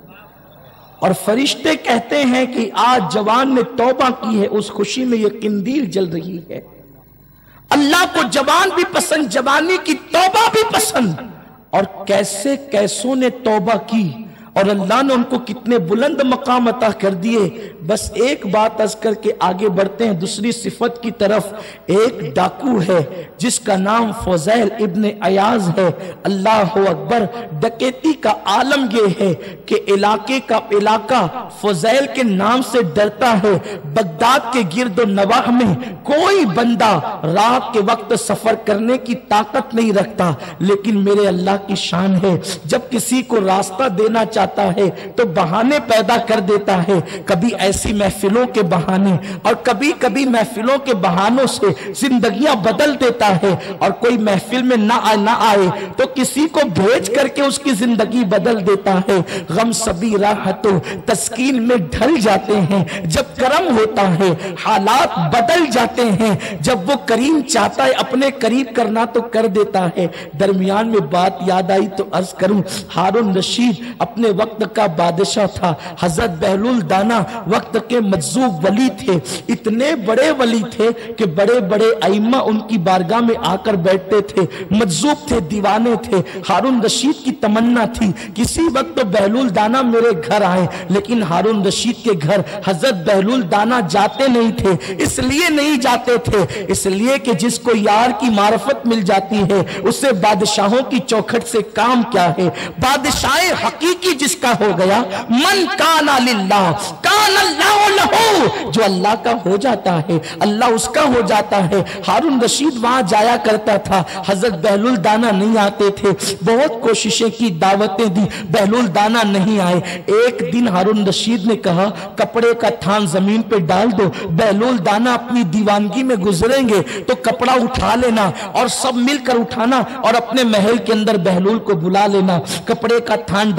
Speaker 1: और फरिश्ते कहते हैं कि आज जवान ने तौबा की है, उस खुशी में यह किंदील जल रही है। अल्लाह को जवान भी पसंद, जवानी की तौबा भी पसंद। और कैसे कैसों ने तौबा की और अल्लाह ने उनको कितने बुलंद मकाम अता कर दिए। बस एक बात अर्ज करके आगे बढ़ते हैं दूसरी सिफत की तरफ। एक डाकू है जिसका नाम फुज़ैल इब्ने अयाज है। अल्लाह अकबर। डकैती का आलम यह है कि इलाके का इलाका फुज़ैल के नाम से डरता है। बगदाद के गिर्दो नवाह में कोई बंदा रात के वक्त सफर करने की ताकत नहीं रखता, लेकिन मेरे अल्लाह की शान है, जब किसी को रास्ता देना चाहता है तो बहाने पैदा कर देता है। कभी ऐसी महफिलों के बहाने और कभी कभी महफिलों के बहानों से जिंदगियां बदल देता है। और कोई महफिल में ना आए तो किसी को भेज करके उसकी जिंदगी बदल देता है। गम सभी राहतों तस्कीन में ढल जाते हैं। जब करम होता है हालात बदल जाते हैं। जब वो करीम चाहता है अपने करीब करना तो कर देता है। दरमियान में बात याद आई तो अर्ज करूं, हारून रशीद अपने वक्त का बादशाह था। हजरत बहलुल दाना वक्त के मजजूब वली थे। इतने बड़े वली थे कि बड़े बड़े आइम्मा उनकी बारगाह में आकर बैठते थे। मजजूब थे, दीवाने थे। हारून रशीद की तमन्ना थी किसी वक्त तो बहलुल दाना मेरे घर आए, लेकिन हारून रशीद के घर हजरत बहलुल दाना जाते नहीं थे। इसलिए नहीं जाते थे इसलिए कि जिसको यार की मार्फत मिल जाती है उससे बादशाहों की चौखट से काम क्या है। बादशाह हकीकी जिसका हो गया, मन काना लिल्लाह कान अल्लाह लहू, जो अल्लाह का हो जाता है अल्लाह उसका हो जाता है। हारून रशीद वहां जाया करता था, हजरत बहलुल दाना नहीं आते थे। बहुत कोशिशें की, दावतें दी, बहलुल दाना नहीं आए। एक दिन हारून रशीद ने कहा कपड़े का थान जमीन पे डाल दो, बहलुल दाना अपनी दीवानगी में गुजरेंगे तो कपड़ा उठा लेना और सब मिलकर उठाना और अपने महल के अंदर बहलुल को बुला लेना। कपड़े का थान डाल दिया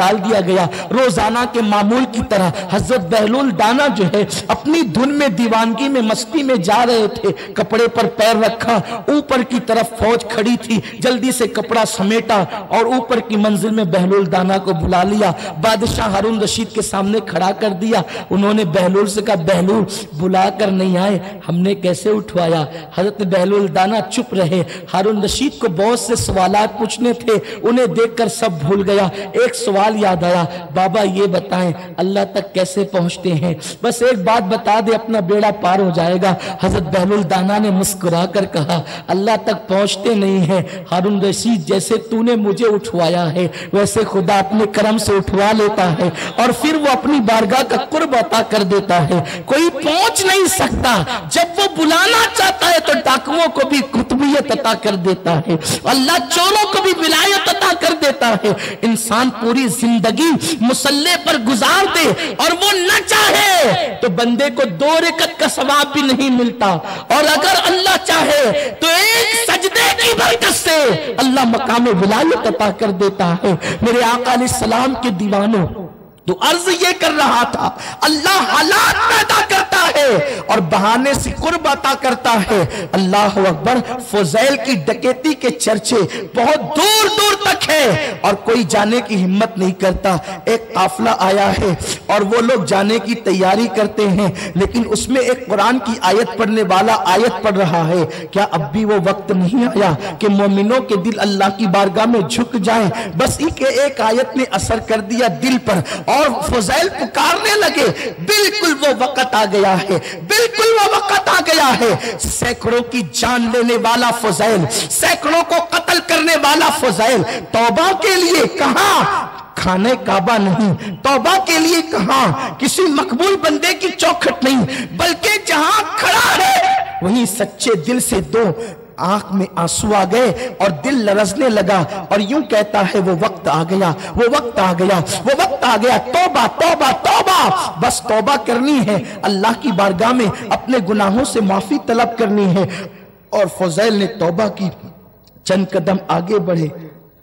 Speaker 1: गया। रोजाना के मामूल की तरह हजरत बहलूल दाना जो है अपनी धुन में, दीवानगी में, मस्ती में जा रहे थे। कपड़े पर पैर रखा, ऊपर की तरफ फौज खड़ी थी, जल्दी से कपड़ा समेटा और ऊपर की मंजिल में बहलूल दाना को बुला लिया। बादशाह हारून रशीद के सामने खड़ा कर दिया। उन्होंने बहलूल से कहा, बहलूल बुला कर नहीं आए, हमने कैसे उठवाया? हजरत बहलूल दाना चुप रहे। हारून रशीद को बहुत से सवालात पूछने थे, उन्हें देखकर सब भूल गया। एक सवाल याद आया, बाबा ये बताएं अल्लाह तक कैसे पहुंचते हैं? बस एक बात बता दे, अपना बेड़ा पार हो जाएगा। हजरत बहलूल दाना ने मुस्कुरा कर कहा, अल्लाह तक पहुंचते नहीं है हारून रशीद, जैसे तूने मुझे उठवाया है वैसे खुदा अपने करम से उठवा लेता है और फिर वो अपनी बारगाह का कुर्ब अता कर देता है। कोई पहुंच नहीं सकता, जब वो बुलाना चाहता है तो डाकुओं को भी कुतुबियत अता कर देता है, अल्लाह चोरों को भी विलायत अता कर देता है। इंसान पूरी जिंदगी मुसल्ले पर गुजार दे और वो न चाहे तो बंदे को 2 रकअत का सवाब भी नहीं मिलता, और अगर अल्लाह चाहे तो एक सजदे की बरकत से अल्लाह मकाम विलायत अता कर देता है। मेरे आका अलैहिस्सलाम के दीवानों, तो अर्ज ये कर रहा था, अल्लाह हालात पैदा करता है और बहाने से कुर्ब अता करता है। अल्लाह अकबर। फुज़ैल की डकैती के चर्चे बहुत दूर दूर तक है और कोई जाने की हिम्मत नहीं करता। एक काफिला आया है और वो लोग जाने की तैयारी करते हैं, लेकिन उसमें एक कुरान की आयत पढ़ने वाला आयत पढ़ रहा है। क्या अब भी वो वक्त नहीं आया कि मोमिनों के दिल अल्लाह की बारगाह में झुक जाएं? बस एक आयत ने असर कर दिया दिल पर और फुज़ैल पुकारने लगे, बिल्कुल वो वक्त आ गया है, बिल्कुल वो वक्त आ गया है। सैकड़ों की जान लेने वाला फुज़ैल, सैकड़ों को कत्ल करने वाला फुज़ैल, तौबा के लिए कहां खाने काबा नहीं, तौबा के लिए कहां किसी मकबूल बंदे की चौखट नहीं, बल्कि जहां खड़ा है वहीं सच्चे दिल से 2 आंख में आंसू आ गए और दिल लरजने लगा और यूं कहता है, वो वक्त आ गया, वो वक्त आ गया, वो वक्त आ गया। तौबा तौबा तौबा, बस तौबा करनी है, अल्लाह की बारगाह में अपने गुनाहों से माफी तलब करनी है। और फुज़ैल ने तौबा की, चंद कदम आगे बढ़े,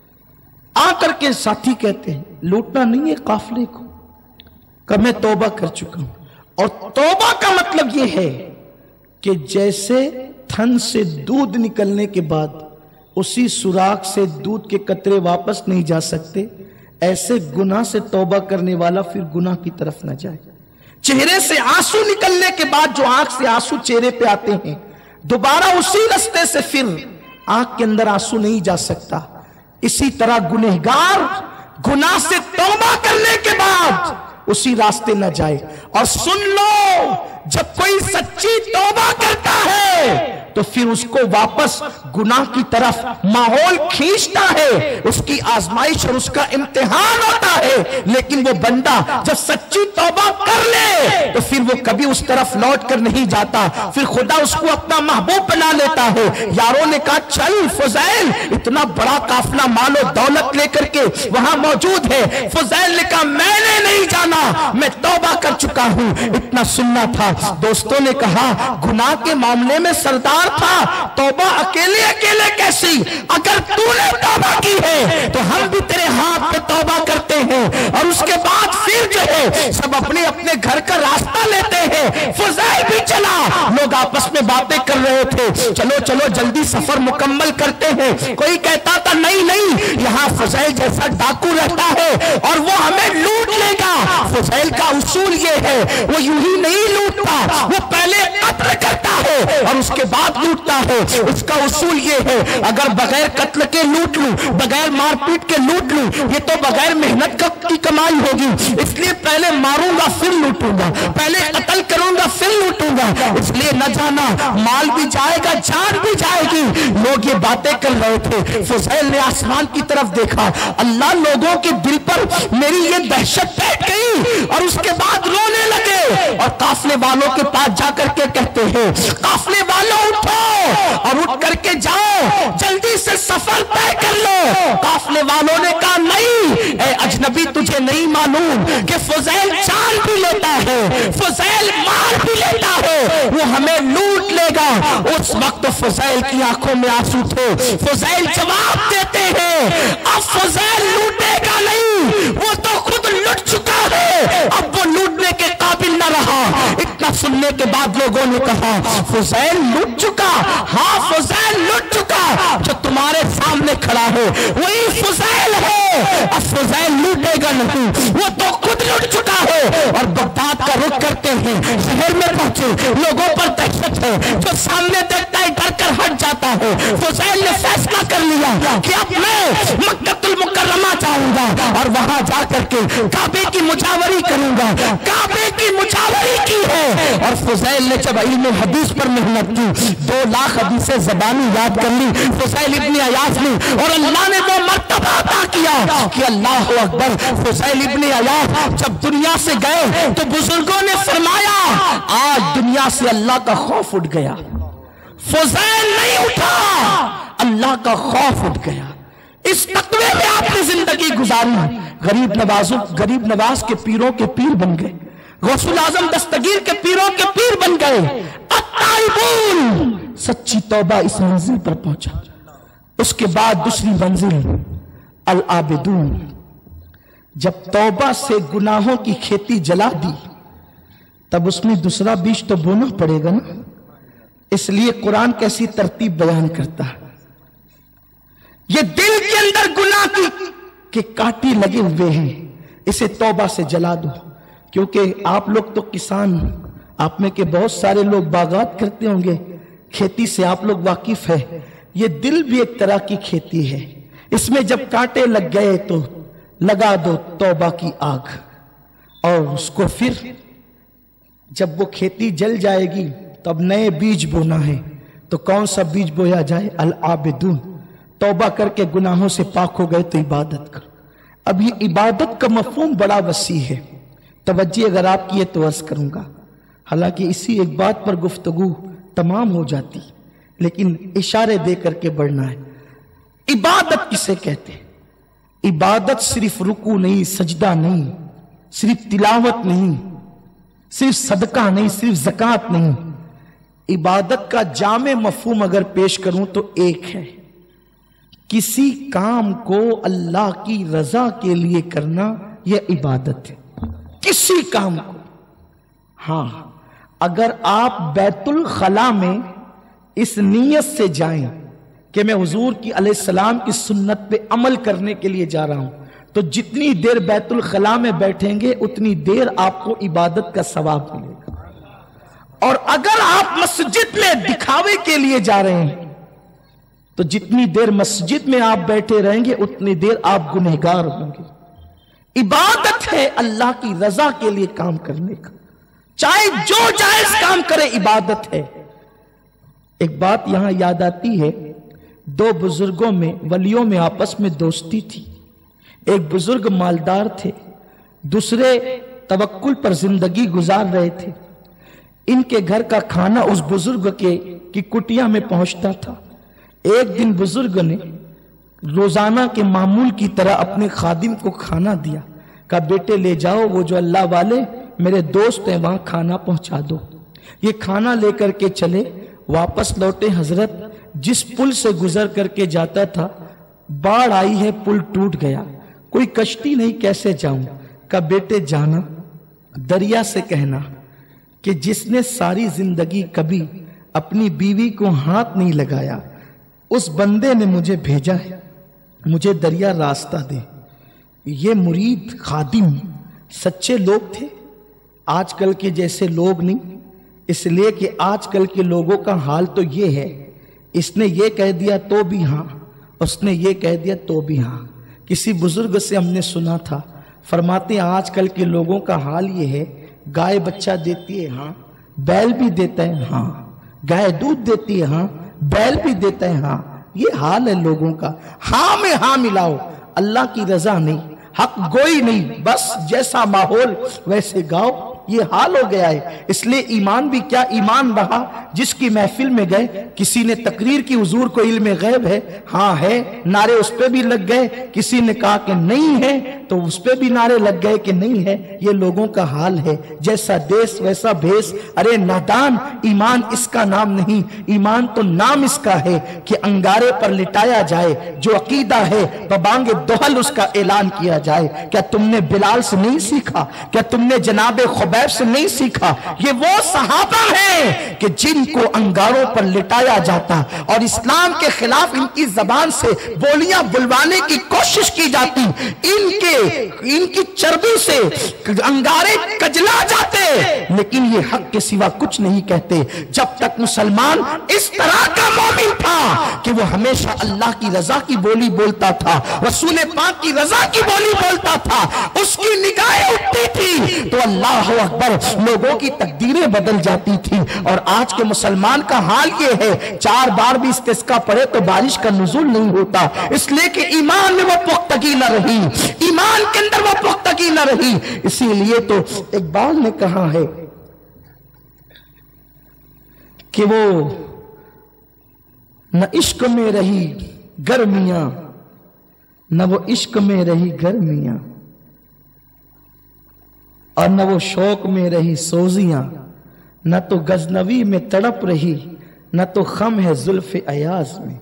Speaker 1: आकर के साथी कहते हैं, लूटना नहीं है काफिले को, कब मैं तौबा कर चुका हूं। और तौबा का मतलब यह है कि जैसे थन से दूध निकलने के बाद उसी सुराख से दूध के कतरे वापस नहीं जा सकते, ऐसे गुनाह से तौबा करने वाला फिर गुनाह की तरफ न जाए। चेहरे से आंसू निकलने के बाद जो आंख से आंसू चेहरे पे आते हैं, दोबारा उसी रास्ते से फिर आंख के अंदर आंसू नहीं जा सकता। इसी तरह गुनहगार गुनाह से तौबा करने के बाद उसी रास्ते न जाए। और सुन लो, जब कोई सच्ची तौबा करता है तो फिर उसको वापस गुनाह की तरफ माहौल खींचता है, उसकी आजमाइश और उसका इम्तिहान होता है। लेकिन वो बंदा जब सच्ची तौबा कर ले तो फिर वो कभी उस तरफ लौट कर नहीं जाता, फिर खुदा उसको अपना महबूब बना लेता है। यारों ने कहा, चल फुज़ैल, इतना बड़ा काफिला मालो दौलत लेकर के वहां मौजूद है। फुज़ैल ने कहा, मैंने नहीं जाना, मैं तौबा कर चुका हूं, इतना सुनना था। दोस्तों ने कहा, गुनाह के मामले में सरदार था, तौबा अकेले अकेले कैसी? अगर तूने तौबा की है तो हम भी तेरे हाथ पे तौबा करते हैं। और उसके बाद फिर जो है सब अपने अपने घर का रास्ता लेते हैं। फुज़ैल भी चला, लोग आपस में बातें कर रहे थे, चलो चलो जल्दी सफर मुकम्मल करते हैं। कोई कहता था, नहीं नहीं, यहाँ फुज़ैल जैसा डाकू रहता है और वो हमें लूट लेगा। फुज़ैल का उसूल ये है, वो यूं ही नहीं लूटता, वो पहले कत्ल करता है और उसके बाद लूटता है। उसका उसूल ये है, अगर बगैर कत्ल के लूट लूं, बगैर मारपीट के लूट लूं, ये तो बगैर मेहनत की कमाई होगी, इसलिए पहले मारूंगा फिर लूटूंगा, पहले कत्ल करूंगा फिर लूटूंगा। इसलिए न जाना माल भी जाएगा, जान भी जाएगी। लोग ये बातें कर रहे थे। फुज़ैल ने आसमान की तरफ देखा, अल्लाह, लोगों के दिल पर मेरी ये दहशत बैठ गई और उसके बाद रोने लगे। और काफिले वालों के पास जाकर के कहते हैं, काफिले वालों उठो और उठ करके जाओ, जल्दी से सफर तय कर लो। काफिले वालों ने कहा, नहीं ए अजनबी, तुझे नहीं मालूम कि फुज़ैल जान भी लेता है, फुज़ैल मार भी लेता है, वो हमें लूट लेगा। उस वक्त फुज़ैल की आंखों में आंसू थे। फुज़ैल जवाब देते हैं, अब फुज़ैल लूटेगा नहीं, वो तो खुद
Speaker 2: چکا ہے اب وہ لوٹنے کے قابل نہ رہا۔ اتنا سننے کے بعد لوگوں نے کہا فضیل لٹ چکا؟ ہاں فضیل لٹ چکا، جو تمہارے سامنے کھڑا ہے وہی فضیل ہے۔ اب فضیل لوٹے گا نہیں، وہ تو خود لٹ چکا ہے۔ اور بغداد کا رخ کرتے ہیں، شہر میں پہنچے، لوگوں پر دہشت ہے، جو سامنے دیکھتا ہے ڈر کر ہٹ جاتا ہے۔ فضیل نے فیصلہ کر لیا کہ اب میں مکہ المکرمہ جاؤں گا اور وہاں جا کر کے کعبے کی مجاوری کروں گا۔ کعبے کی مجاوری کی ہے، اور فضیل نے جب علم حدیث پر محنت کی، 2 لاکھ حدیثیں زبانی یاد کر لی فضیل ابن عیاض نے، اور اللہ نے وہ مرتبہ عطا کیا کہ اللہ اکبر۔ فضیل ابن عیاض جب دنیا سے گئے تو بزرگوں نے فرمایا آج دنیا سے اللہ کا خوف اٹھ گیا۔ فضیل نہیں اٹھا، اللہ کا خوف اٹھ گیا۔ اس تقوی میں آپ نے زندگی گزاری، غریب نواز کے پیروں کے پیر بن گئے، غوث الاعظم دستگیر کے پیروں کے پیر بن گئے۔ التائبون، سچی توبہ اس منزل پر پہنچا۔ اس کے بعد دوسری منزل العابدون، جب توبہ سے گناہوں کی کھیتی جلا دی تب اس میں دوسرا بیج تو بونا پڑے گا نا۔ اس لیے قرآن کیسی ترتیب بیان کرتا ہے، یہ دل کے اندر گناہ کی کاٹی لگے ہوئے ہیں، اسے توبہ سے جلا دو۔ کیونکہ آپ لوگ تو کسان، آپ میں کے بہت سارے لوگ باغات کرتے ہوں گے، کھیتی سے آپ لوگ واقف ہے۔ یہ دل بھی ایک طرح کی کھیتی ہے، اس میں جب کانٹے لگ گئے تو لگا دو توبہ کی آگ، اور اس کو پھر جب وہ کھیتی جل جائے گی تب نئے بیج بونا ہے۔ تو کون سا بیج بویا جائے؟ العابدون، توبہ کر کے گناہوں سے پاک ہو گئے تو عبادت کر۔ اب یہ عبادت کا مفہوم بڑا وسیع ہے، توجہ اگر آپ کی ہے تو عرض کروں گا، حالانکہ اسی ایک بات پر گفتگو تمام ہو جاتی، لیکن اشارے دے کر کے بڑھنا ہے۔ عبادت کسے کہتے ہیں؟ عبادت صرف رکوع نہیں، سجدہ نہیں، صرف تلاوت نہیں، صرف صدقہ نہیں، صرف زکوٰۃ نہیں۔ عبادت کا جامع مفہوم اگر پیش کروں تو ایک ہے، کسی کام کو اللہ کی رضا کے لیے کرنا، یہ عبادت ہے، کسی کام کو۔ ہاں اگر آپ بیت الخلاء میں اس نیت سے جائیں کہ میں حضور کی علیہ السلام کی سنت پہ عمل کرنے کے لیے جا رہا ہوں، تو جتنی دیر بیت الخلاء میں بیٹھیں گے اتنی دیر آپ کو عبادت کا ثواب ملے گا۔ اور اگر آپ مسجد میں دکھاوے کے لیے جا رہے ہیں تو جتنی دیر مسجد میں آپ بیٹھے رہیں گے اتنی دیر آپ گنہگار ہوں گے۔ عبادت ہے اللہ کی رضا کے لیے کام کرنے کا، چاہے جو جائز کام کرے عبادت ہے۔ ایک بات یہاں یاد آتی ہے، 2 بزرگوں میں، ولیوں میں آپس میں دوستی تھی۔ ایک بزرگ مالدار تھے، دوسرے توکل پر زندگی گزار رہے تھے۔ ان کے گھر کا کھانا اس بزرگ کی کٹیا میں پہنچتا تھا۔ ایک دن بزرگ نے روزانہ کے معمول کی طرح اپنے خادم کو کھانا دیا، کہا بیٹے لے جاؤ، وہ جو اللہ والے میرے دوست ہیں وہاں کھانا پہنچا دو۔ یہ کھانا لے کر کے چلے، واپس لوٹے، حضرت جس پل سے گزر کر کے جاتا تھا باڑھ آئی ہے، پل ٹوٹ گیا، کوئی کشتی نہیں، کیسے جاؤں؟ کہا بیٹے جانا، دریا سے کہنا کہ جس نے ساری زندگی کبھی اپنی بیوی کو ہاتھ نہیں لگایا اس بندے نے مجھے بھیجا ہے، مجھے دریا راستہ دے۔ یہ مرید خادم سچے لوگ تھے، آج کل کے جیسے لوگ نہیں، اس لیے کہ آج کل کے لوگوں کا حال تو یہ ہے، اس نے یہ کہہ دیا تو بھی ہاں، اس نے یہ کہہ دیا تو بھی ہاں۔ کسی بزرگ سے ہم نے سنا تھا، فرماتے ہیں آج کل کے لوگوں کا حال یہ ہے، گائے بچہ دیتی ہے ہاں، بیل بھی دیتا ہے ہاں، گائے دودھ دیتی ہے ہاں، بیل بھی دیتا ہے ہاں، یہ حال ہے لوگوں کا۔ ہاں میں ہاں ملاؤ، اللہ کی رضا نہیں، حق گوئی نہیں، بس جیسا ماحول ویسے گاؤ، یہ حال ہو گیا ہے۔ اس لیے ایمان بھی کیا ایمان رہا، جس کی محفل میں گئے کسی نے تقریر کی حضور کو علم غیب ہے، ہاں ہے، نعرے اس پہ بھی لگ گئے، کسی نے کہا کہ نہیں ہے،
Speaker 1: تو اس پہ بھی نعرے لگ گئے کہ نہیں ہے، یہ لوگوں کا حال ہے، جیسا دیس ویسا بھیس۔ ارے نادان، ایمان اس کا نام نہیں، ایمان تو نام اس کا ہے کہ انگارے پر لٹایا جائے، جو عقیدہ ہے ببانگ دہل اس کا اعلان کیا جائے۔ کیا تم نے بلال سے نہیں سیکھا؟ کیا تم نے جناب خبیب سے نہیں سیکھا؟ یہ وہ صحابہ ہیں کہ جن کو انگاروں پر لٹایا جاتا اور اسلام کے خلاف ان کی زبان سے بولیاں بلوانے کی کوشش کی جاتی، ان کی چربی سے انگارے کجلا جاتے، لیکن یہ حق کے سوا کچھ نہیں کہتے۔ جب تک مسلمان اس طرح کا مومن تھا کہ وہ ہمیشہ اللہ کی رضا کی بولی بولتا تھا، رسول پاک کی رضا کی بولی بولتا تھا، اس کی نگاہیں اٹھتی تھی تو اللہ اکبر لوگوں کی تقدیریں بدل جاتی تھی۔ اور آج کے مسلمان کا حال یہ ہے، 4 بار بھی استسقا پڑے تو بارش کا نزول نہیں ہوتا، اس لیے کہ ایمان میں وہ پختگی نہ رہی، ایمان کے اندر وہ پختگی نہ رہی۔ اسی لیے تو اقبال نے کہا ہے کہ وہ نہ عشق میں رہی گرمیاں، نہ وہ عشق میں رہی گرمیاں، اور نہ وہ شوق میں رہی سوزیاں، نہ تو غزنوی میں تڑپ رہی، نہ تو خم ہے زلف ایاز میں۔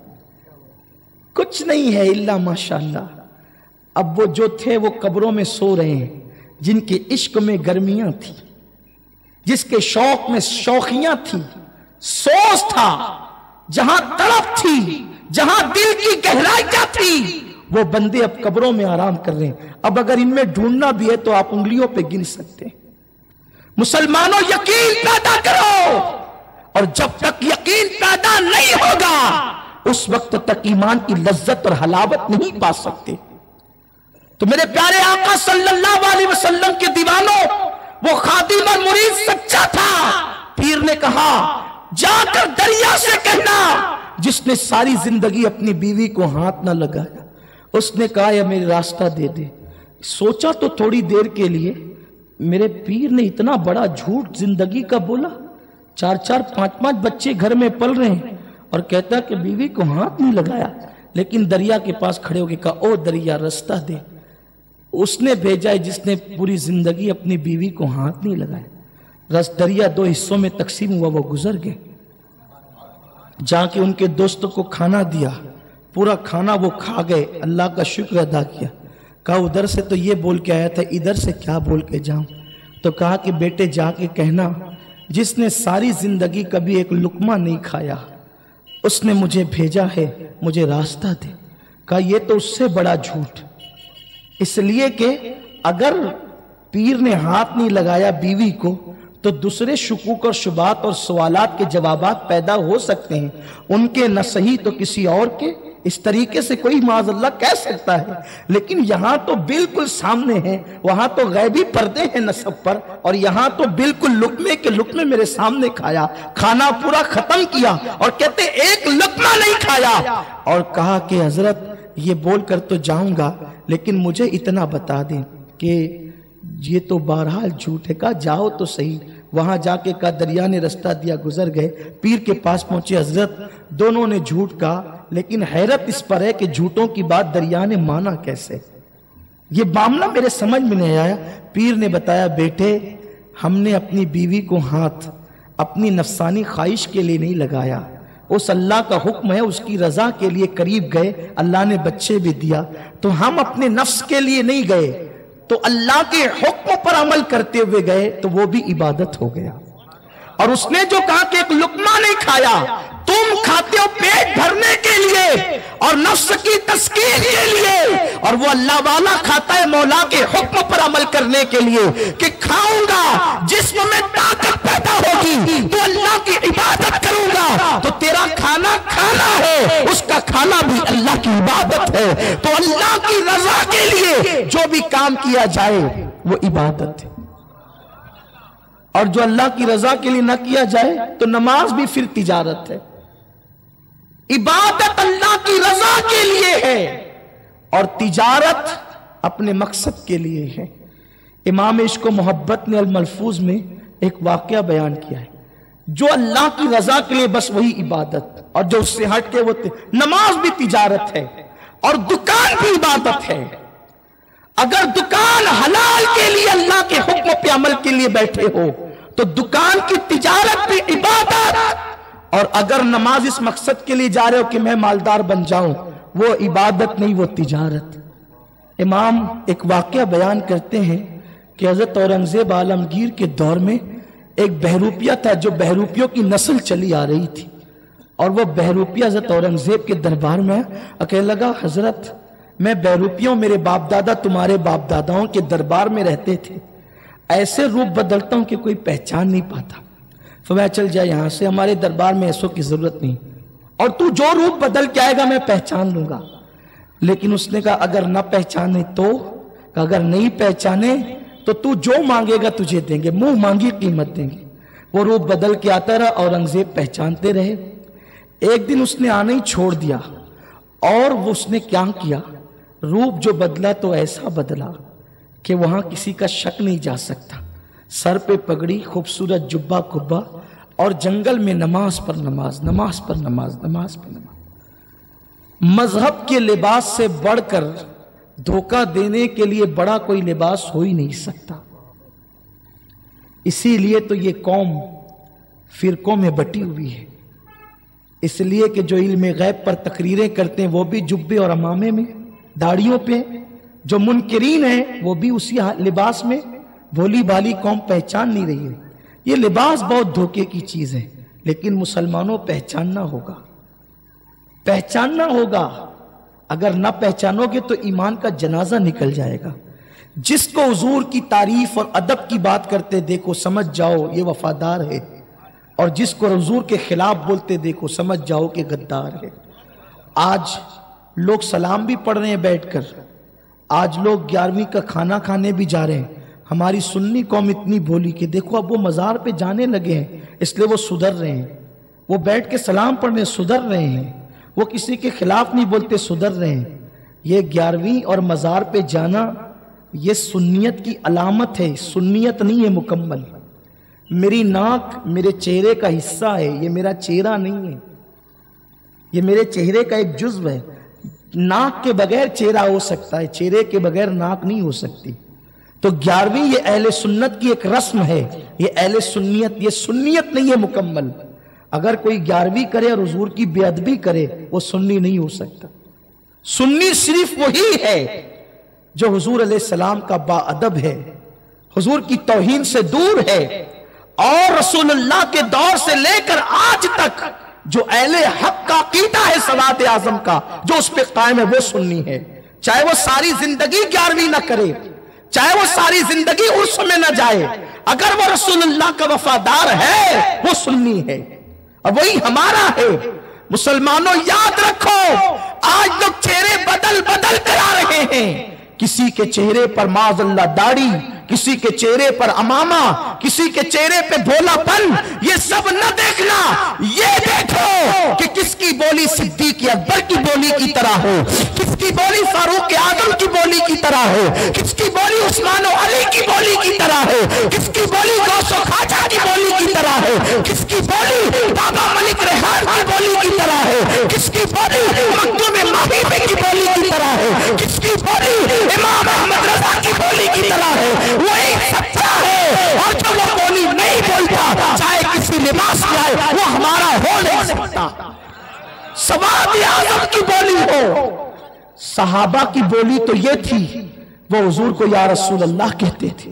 Speaker 1: کچھ نہیں ہے الا ماشاءاللہ۔ اب وہ جو تھے وہ قبروں میں سو رہے ہیں، جن کے عشق میں گرمیاں تھی، جس کے شوق میں شوخیاں تھی، سوز تھا، جہاں تڑپ تھی، جہاں دل کی گہرائیاں تھی، وہ بندے اب قبروں میں آرام کر رہے ہیں۔ اب اگر ان میں ڈھونڈنا بھی ہے تو آپ انگلیوں پہ گن سکتے ہیں۔ مسلمانوں یقین پیدا کرو، اور جب تک یقین پیدا نہیں ہوگا اس وقت تک ایمان کی لذت اور حلاوت نہیں پا سکتے۔ تو میرے پیارے آقا صلی اللہ علیہ وسلم کے دیوانوں، وہ خادم اور مرید سچا تھا۔ پیر نے کہا جا کر دریا سے کہنا، جس نے ساری زندگی اپنی بیوی کو ہاتھ نہ لگایا، اس نے کہا یا میرے راستہ دے دے۔ سوچا تو تھوڑی دیر کے لیے، میرے پیر نے اتنا بڑا جھوٹ زندگی کا بولا، 4 5 بچے گھر میں پل رہے ہیں اور کہتا کہ بیوی کو ہاتھ نہیں لگایا۔ لیکن دریا کے پاس کھڑے ہو کے کہا او دریا راستہ دے۔ اس نے بھیجا ہے جس نے پوری زندگی اپنی بیوی کو ہاتھ نہیں لگایا۔ دریا 2 حصوں میں تقسیم ہوا، وہ گزر گئے۔ جا کے ان کے دوستوں کو کھانا دیا، پورا کھانا وہ کھا گئے، اللہ کا شکر ادا کیا۔ کہا ادھر سے تو یہ بول کے آیا تھا، ادھر سے کیا بول کے جاؤں؟ تو کہا کہ بیٹے جا کے کہنا جس نے ساری زندگی کبھی ایک لقمہ نہیں کھایا اس نے مجھے بھیجا ہے، مجھے راستہ دے۔ کہا یہ تو اس سے بڑا جھوٹ، اس لیے کہ اگر پیر نے ہاتھ نہیں لگایا بیوی کو تو دوسرے شکوک اور شبہات اور سوالات کے جوابات پیدا ہو سکتے ہیں، ان کے نہ صحیح تو کسی اور کے۔ اس طریقے سے کوئی معاذ اللہ کہہ سکتا ہے، لیکن یہاں تو بالکل سامنے ہے، وہاں تو غیبی پردے ہیں نسب پر، اور یہاں تو بالکل لقمے کے لقمے میرے سامنے کھایا، کھانا پورا ختم کیا، اور کہتے ایک لقمہ نہیں کھایا، اور کہا کہ حضرت یہ بول کر تو جاؤں گا لیکن مجھے اتنا بتا دیں کہ یہ تو بہرحال جھوٹ ہے۔ کہا جاؤ تو صحیح۔ وہاں جا کے کہا دریا نے رستہ دیا، گزر گئے۔ پیر کے پاس پہنچے، حضرت دونوں نے جھوٹ کہا، لیکن حیرت اس پر ہے کہ جھوٹوں کی بات دریا نے مانا کیسے؟ یہ معاملہ میرے سمجھ میں نہیں آیا۔ پیر نے بتایا بیٹے ہم نے اپنی بیوی کو ہاتھ اپنی نفسانی خواہش کے لیے نہیں لگایا، اس اللہ کا حکم ہے، اس کی رضا کے لیے قریب گئے، اللہ نے بچے بھی دیا، تو ہم اپنے نفس کے لیے نہیں گئے، تو اللہ کے حکم پر عمل کرتے ہوئے گئے، تو وہ بھی عبادت ہو گیا۔ اور اس نے جو کہا کہ ایک لقمہ نہیں کھایا، تم کھاتے ہو پیٹ بھرنے کے لیے اور نفس کی تسکین کے لیے، اور وہ اللہ والا کھاتا ہے مولا کے حکم پر عمل کرنے کے لیے کہ کھاؤں گا جسم میں طاقت پیدا ہوگی تو اللہ کی عبادت کروں گا، تو تیرا کھانا کھانا ہے، اس کا کھانا بھی اللہ کی عبادت ہے۔ تو اللہ کی رضا کے لیے جو بھی کام کیا جائے وہ عبادت ہے، اور جو اللہ کی رضا کے لیے نہ کیا جائے تو نماز بھی پھر تجارت ہے۔ عبادت اللہ کی رضا کے لیے ہے اور تجارت اپنے مقصد کے لیے ہے۔ امام عشق و محبت نے الملفوظ میں ایک واقعہ بیان کیا ہے، جو اللہ کی رضا کے لیے بس وہی عبادت، اور جو اس سے ہٹ کے وہ نماز بھی تجارت ہے اور دکان بھی عبادت ہے۔
Speaker 2: اگر دکان حلال کے لیے اللہ کے حکم پہ عمل کے لیے بیٹھے ہو تو دکان کی تجارت بھی عبادت، اور اگر نماز اس مقصد کے لیے جا رہے ہو کہ میں مالدار بن جاؤں، وہ عبادت نہیں، وہ تجارت۔ امام ایک واقعہ بیان کرتے ہیں کہ حضرت اورنگزیب عالمگیر کے دور میں ایک بہروپیہ تھا جو بہروپیوں کی نسل چلی آ رہی تھی، اور وہ بہروپیہ حضرت اورنگزیب کے دربار میں کہنے لگا حضرت میں بہروپیوں، میرے باپ دادا تمہارے باپ داداؤں کے دربار میں رہتے تھے، ایسے روپ بدلتا ہوں کہ کوئی پہچان نہیں پاتا، فرمایا چل جائے یہاں سے، ہمارے دربار میں ایسوں کی ضرورت نہیں، اور تو جو روپ بدل کے آئے گا میں پہچان لوں گا۔ لیکن اس نے کہا اگر نہ پہچانے تو، اگر نہیں پہچانے تو جو مانگے گا تجھے دیں گے، منہ مانگی قیمت دیں گے۔ وہ روپ بدل کے آتا رہا، اورنگزیب پہچانتے رہے۔ ایک دن اس نے آنا ہی چھوڑ دیا، اور وہ اس نے کیا کیا، روپ جو بدلا تو ایسا بدلا کہ وہاں کسی کا شک نہیں جا سکتا، سر پہ پگڑی، خوبصورت جبہ کبا، اور جنگل میں نماز پر نماز، نماز پر نماز، نماز پر نماز۔ مذہب کے لباس سے بڑھ کر دھوکہ دینے کے لیے بڑا کوئی لباس ہو ہی نہیں سکتا۔ اسی لیے تو یہ قوم فرقوں میں بٹی ہوئی ہے، اس لیے کہ جو علم غیب پر تقریریں کرتے ہیں وہ بھی جبے اور عمامے میں، داڑھیوں پہ، جو منکرین ہیں وہ بھی اسی لباس میں، بھولی بالی قوم پہچان نہیں رہی ہے۔ یہ لباس بہت دھوکے کی چیز ہے، لیکن مسلمانوں پہچاننا ہوگا، پہچاننا ہوگا۔ اگر نہ پہچانو گے تو ایمان کا جنازہ نکل جائے گا۔ جس کو حضور کی تعریف اور ادب کی بات کرتے دیکھو سمجھ جاؤ یہ وفادار ہے، اور جس کو حضور کے خلاف بولتے دیکھو سمجھ جاؤ کہ غدار ہے۔ آج لوگ سلام بھی پڑھ رہے ہیں بیٹھ کر، آج لوگ 11ویں کا کھانا کھانے بھی جا رہے ہیں۔ ہماری سنی قوم اتنی بولی کہ دیکھو اب وہ مزار پہ جانے لگے ہیں، اس لیے وہ سدھر رہے ہیں، وہ بیٹھ کے سلام پڑھنے سدھر رہے ہیں، وہ کسی کے خلاف نہیں بولتے سدھر رہے ہیں۔ یہ 11ویں اور مزار پہ جانا یہ سنیت کی علامت ہے، سنیت نہیں ہے مکمل۔ میری ناک میرے چہرے کا حصہ ہے، یہ میرا چہرہ نہیں ہے، یہ میرے چہرے کا ایک جزو ہے۔ ناک کے بغیر چہرہ ہو سکتا ہے، چہرے کے بغیر ناک نہیں ہو سکتی۔ تو 11ویں یہ اہل سنت کی ایک رسم ہے، یہ اہل سنیت، یہ سنیت نہیں ہے مکمل۔ اگر کوئی 11ویں کرے اور حضور کی بے ادبی کرے وہ سنی نہیں ہو سکتا۔ سنی صرف وہی ہے جو حضور علیہ السلام کا با ادب ہے، حضور کی توہین سے دور ہے، اور رسول اللہ کے دور سے لے کر آج تک جو اہل حق کا عقیدہ ہے سواد اعظم کا، جو اس پہ قائم ہے وہ سنی ہے۔ چاہے وہ ساری زندگی 11ویں نہ کرے، چاہے وہ ساری زندگی عرس میں نہ جائے، اگر وہ رسول اللہ کا وفادار ہے وہ سنی ہے، اور وہی ہمارا ہے۔ مسلمانوں یاد رکھو، آج لوگ چہرے بدل بدل کر آ رہے ہیں، کسی کے چہرے پر معاذ اللہ داڑھی، کسی کے چہرے پر امامہ، کسی کے چہرے پہ بھولا پن۔ یہ سب نہ دیکھنا، یہ دیکھو کہ کس کی بولی صدیق اکبر کی بولی کی طرح ہو، کس کی بولی فاروق اعظم کی بولی کی طرح ہو، کس کی بولی عثمان و علی کی بولی کی طرح ہو، کس کی بولی غوث و خواجہ کی بولی کی طرح ہو، کس کی بولی بابا ملک ریحان کی بولی کی طرح ہو، کس کی بولی مخدوم ماہی کی بولی کی طرح ہو، کس کی بولی امام احمد رضا کی بولی کی طرح ہو۔ وہ ایک سچا ہے، اور جو وہ بولی نہیں بولتا چاہے کسی لباس میں آئے وہ ہمارا ہو نہیں سکتا۔ سواد اعظم کی بولی ہو، صحابہ کی بولی تو یہ تھی، وہ حضور کو یا رسول اللہ کہتے تھے۔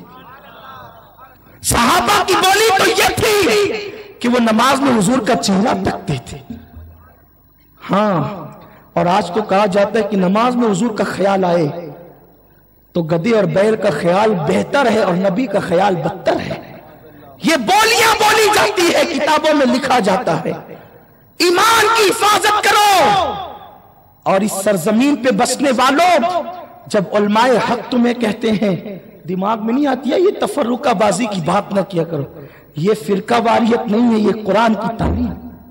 Speaker 2: صحابہ کی بولی تو یہ تھی کہ وہ نماز میں حضور کا چہرہ تکتے تھے۔ ہاں، اور آج تو کہا جاتا ہے کہ نماز میں حضور کا خیال آئے تو گدے اور بیل کا خیال بہتر ہے اور نبی کا خیال بدتر ہے۔ یہ بولیاں بولی جاتی ہے، کتابوں میں لکھا جاتا ہے۔ ایمان کی حفاظت کرو، اور اس سرزمین پہ بسنے والوں، جب علماء حق تمہیں کہتے ہیں دماغ میں نہیں آتی ہے یہ تفرقہ بازی کی بات نہ کیا کرو، یہ فرقہ واریت نہیں ہے، یہ قرآن کی تعلیم،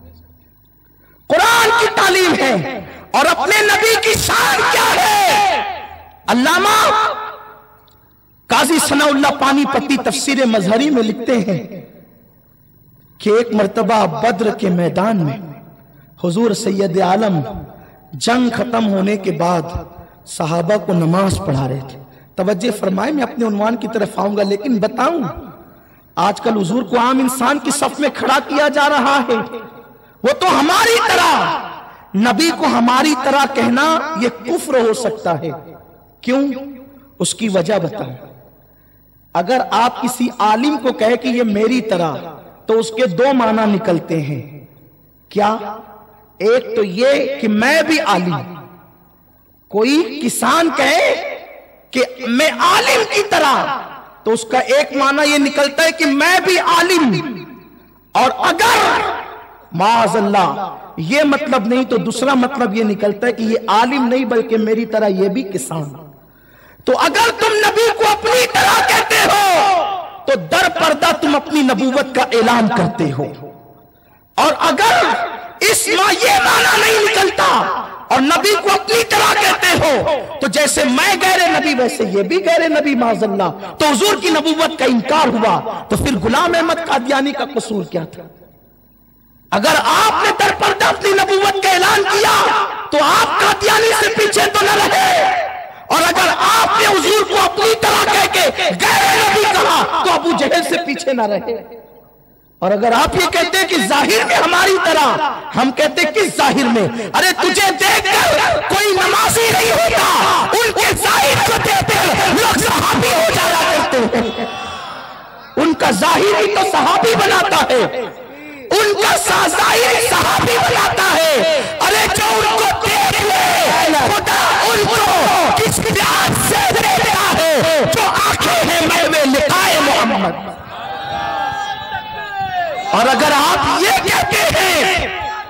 Speaker 2: قرآن کی تعلیم ہے۔ اور اپنے نبی کی شان کیا ہے؟ علامہ قاضی ثناء اللہ پانی پتی تفسیر مظہری میں لکھتے ہیں کہ ایک مرتبہ بدر کے میدان میں حضور سید عالم جنگ ختم ہونے کے بعد صحابہ کو نماز پڑھا رہے تھے۔ तवज्जो फरमाए, मैं अपने उन्वान की तरफ आऊंगा, लेकिन बताऊं आजकल हुजूर को आम इंसान की सफ में खड़ा किया जा रहा है। वो तो हमारी तरह, नबी को हमारी तरह कहना यह कुफ्र हो सकता है। क्यों? उसकी वजह बताऊं। अगर आप किसी आलिम को कहे कि ये मेरी तरह, तो उसके दो माना निकलते हैं। क्या? एक तो ये कि मैं भी आलिम। कोई किसान कहे कि मैं आलिम की तरह, तो उसका एक माना ये निकलता है कि मैं भी आलिम। और अगर माअज़ल्लाह ये मतलब नहीं, तो दूसरा मतलब ये निकलता है कि ये आलिम नहीं बल्कि मेरी तरह ये भी किसान। तो अगर तुम नबी को अपनी तरह कहते हो तो दर पर्दा तुम अपनी नबूवत का ऐलान करते हो। और अगर ये माना नहीं निकलता और नबी को अपनी तरह कहते हो, तो जैसे मैं गैर नबी वैसे ये भी गैर नबी माअज़ल्लाह, तो हुजूर की नबूवत का इनकार हुआ। तो फिर गुलाम अहमद कादियानी का कसूर क्या था? अगर आपने दर पर्दा अपनी नबूवत का ऐलान किया तो आप कादियानी से पीछे तो न रहे, और अगर आपने हुजूर को अपनी तरह कह के गैर नबी कहा तो अबू जहल से पीछे न रहे। और अगर आप ये कहते हैं कि जाहिर में हमारी तरह, हम कहते हैं किस जाहिर में? अरे तुझे देखकर कोई नमाजी नहीं होता, उनके जाहिर को देखकर लोग सहाबी हो जाया करते हैं। उनका जाहिर ही तो सहाबी बनाता है, उनका जाहिर सहाबी बनाता है। अरे जो उनको देख ले खुदा उनको किस प्यार से देखता है, जो आंखें हैं मैं में लिखाए मोहम्मद। और अगर आप ये कहते हैं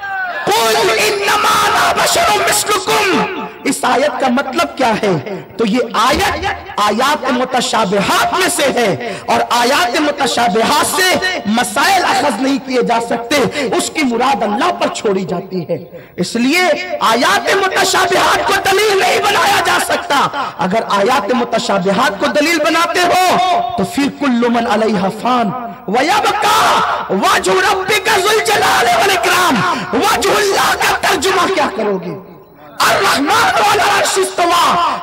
Speaker 2: कुल इन्नमा अना बशरुम मिस्लुकुम, इस आयत का मतलब क्या है? तो ये आयत आयात मुतशाबिहात में से है, और आयात मुतशाबिहात से मसाइल अखज़ नहीं किए जा सकते, उसकी मुराद अल्लाह पर छोड़ी जाती है। इसलिए आयात मुतशाबिहात को दलील नहीं बनाया जा सकता। अगर आयात मुतशाबिहात को दलील बनाते हो तो फिर कुल्लु मन अलैहा फान व यबका वजहु रब्बिका ज़ुल जलाल वल इकराम, वजहुल्लाह का तर्जुमा क्या करोगे? अर्रहमान वाला अर्श इस्तवा,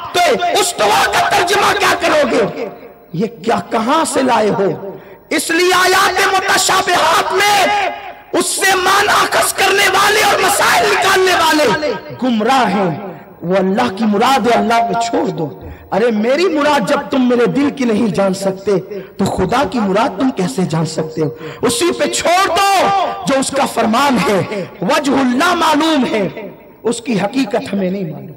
Speaker 2: तो उस्तवा का तर्जुमा क्या करोगे? ये क्या कहां से लाए हो? इसलिए आयात मुतशाबिहात में उससे माना अखज़ करने वाले और मसाइल निकालने वाले गुमराह हैं। वो अल्लाह की मुराद है, अल्लाह पे छोड़ दो। अरे मेरी मुराद जब तुम मेरे दिल की नहीं जान सकते, तो खुदा की मुराद तुम कैसे जान सकते हो? उसी पे छोड़ दो जो उसका फरमान है। वजहुल्लाह मालूम है, उसकी हकीकत हमें नहीं मालूम।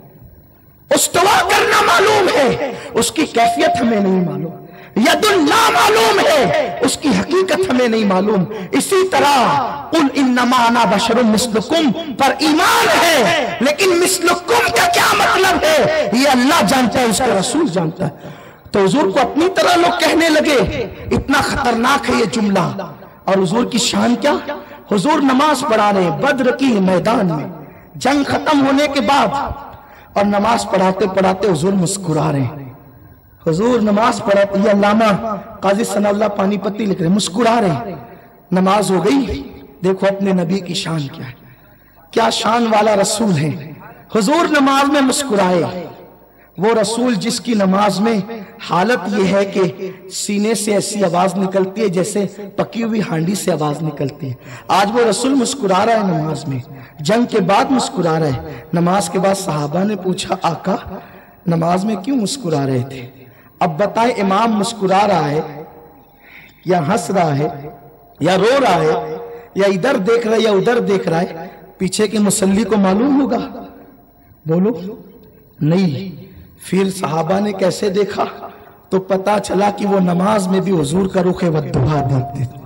Speaker 2: उस्तवा करना मालूम है, उसकी कैफियत हमें नहीं मालूम। यदुल्लाह मालूम है, उसकी हकीकत हमें नहीं मालूम। इसी तरह कुल इन्नमा अना बशरुम मिस्लुकुम पर ईमान है, लेकिन मिस्लुकुम का क्या मतलब है ये अल्लाह जानता है, उसका रसूल जानता है। तो हुजूर को अपनी तरह लोग कहने लगे। इतना खतरनाक है ये जुमला। और हुजूर की शान क्या? हुजूर नमाज पढ़ा रहे बद्र की मैदान में, जंग खत्म होने के बाद, और नमाज पढ़ाते पढ़ाते हुजूर मुस्कुरा रहे हैं। हुजूर नमाज पढ़ाते, ये अल्लामा काजी सनाउल्लाह पानीपती लिख रहे, मुस्कुरा रहे। नमाज हो गई, देखो अपने नबी की शान क्या है, क्या शान वाला रसूल है। हुजूर नमाज में मुस्कुराए। वो रसूल जिसकी नमाज में हालत यह है कि सीने से ऐसी आवाज निकलती है जैसे पकी हुई हांडी से आवाज निकलती है। आज वो रसूल मुस्कुरा रहा है नमाज में, जंग के बाद मुस्कुरा रहा है। नमाज के बाद सहाबा ने पूछा, आका नमाज में क्यों मुस्कुरा रहे थे? अब बताएं, इमाम मुस्कुरा रहा है या हंस रहा है या रो रहा है या इधर देख रहा है या उधर देख रहा है? पीछे के मुसल्ली को मालूम होगा? बोलो नहीं। फिर सहाबा ने कैसे देखा? तो पता चला कि वो नमाज में भी हुजूर का रुख वद्दुहा देखते थे।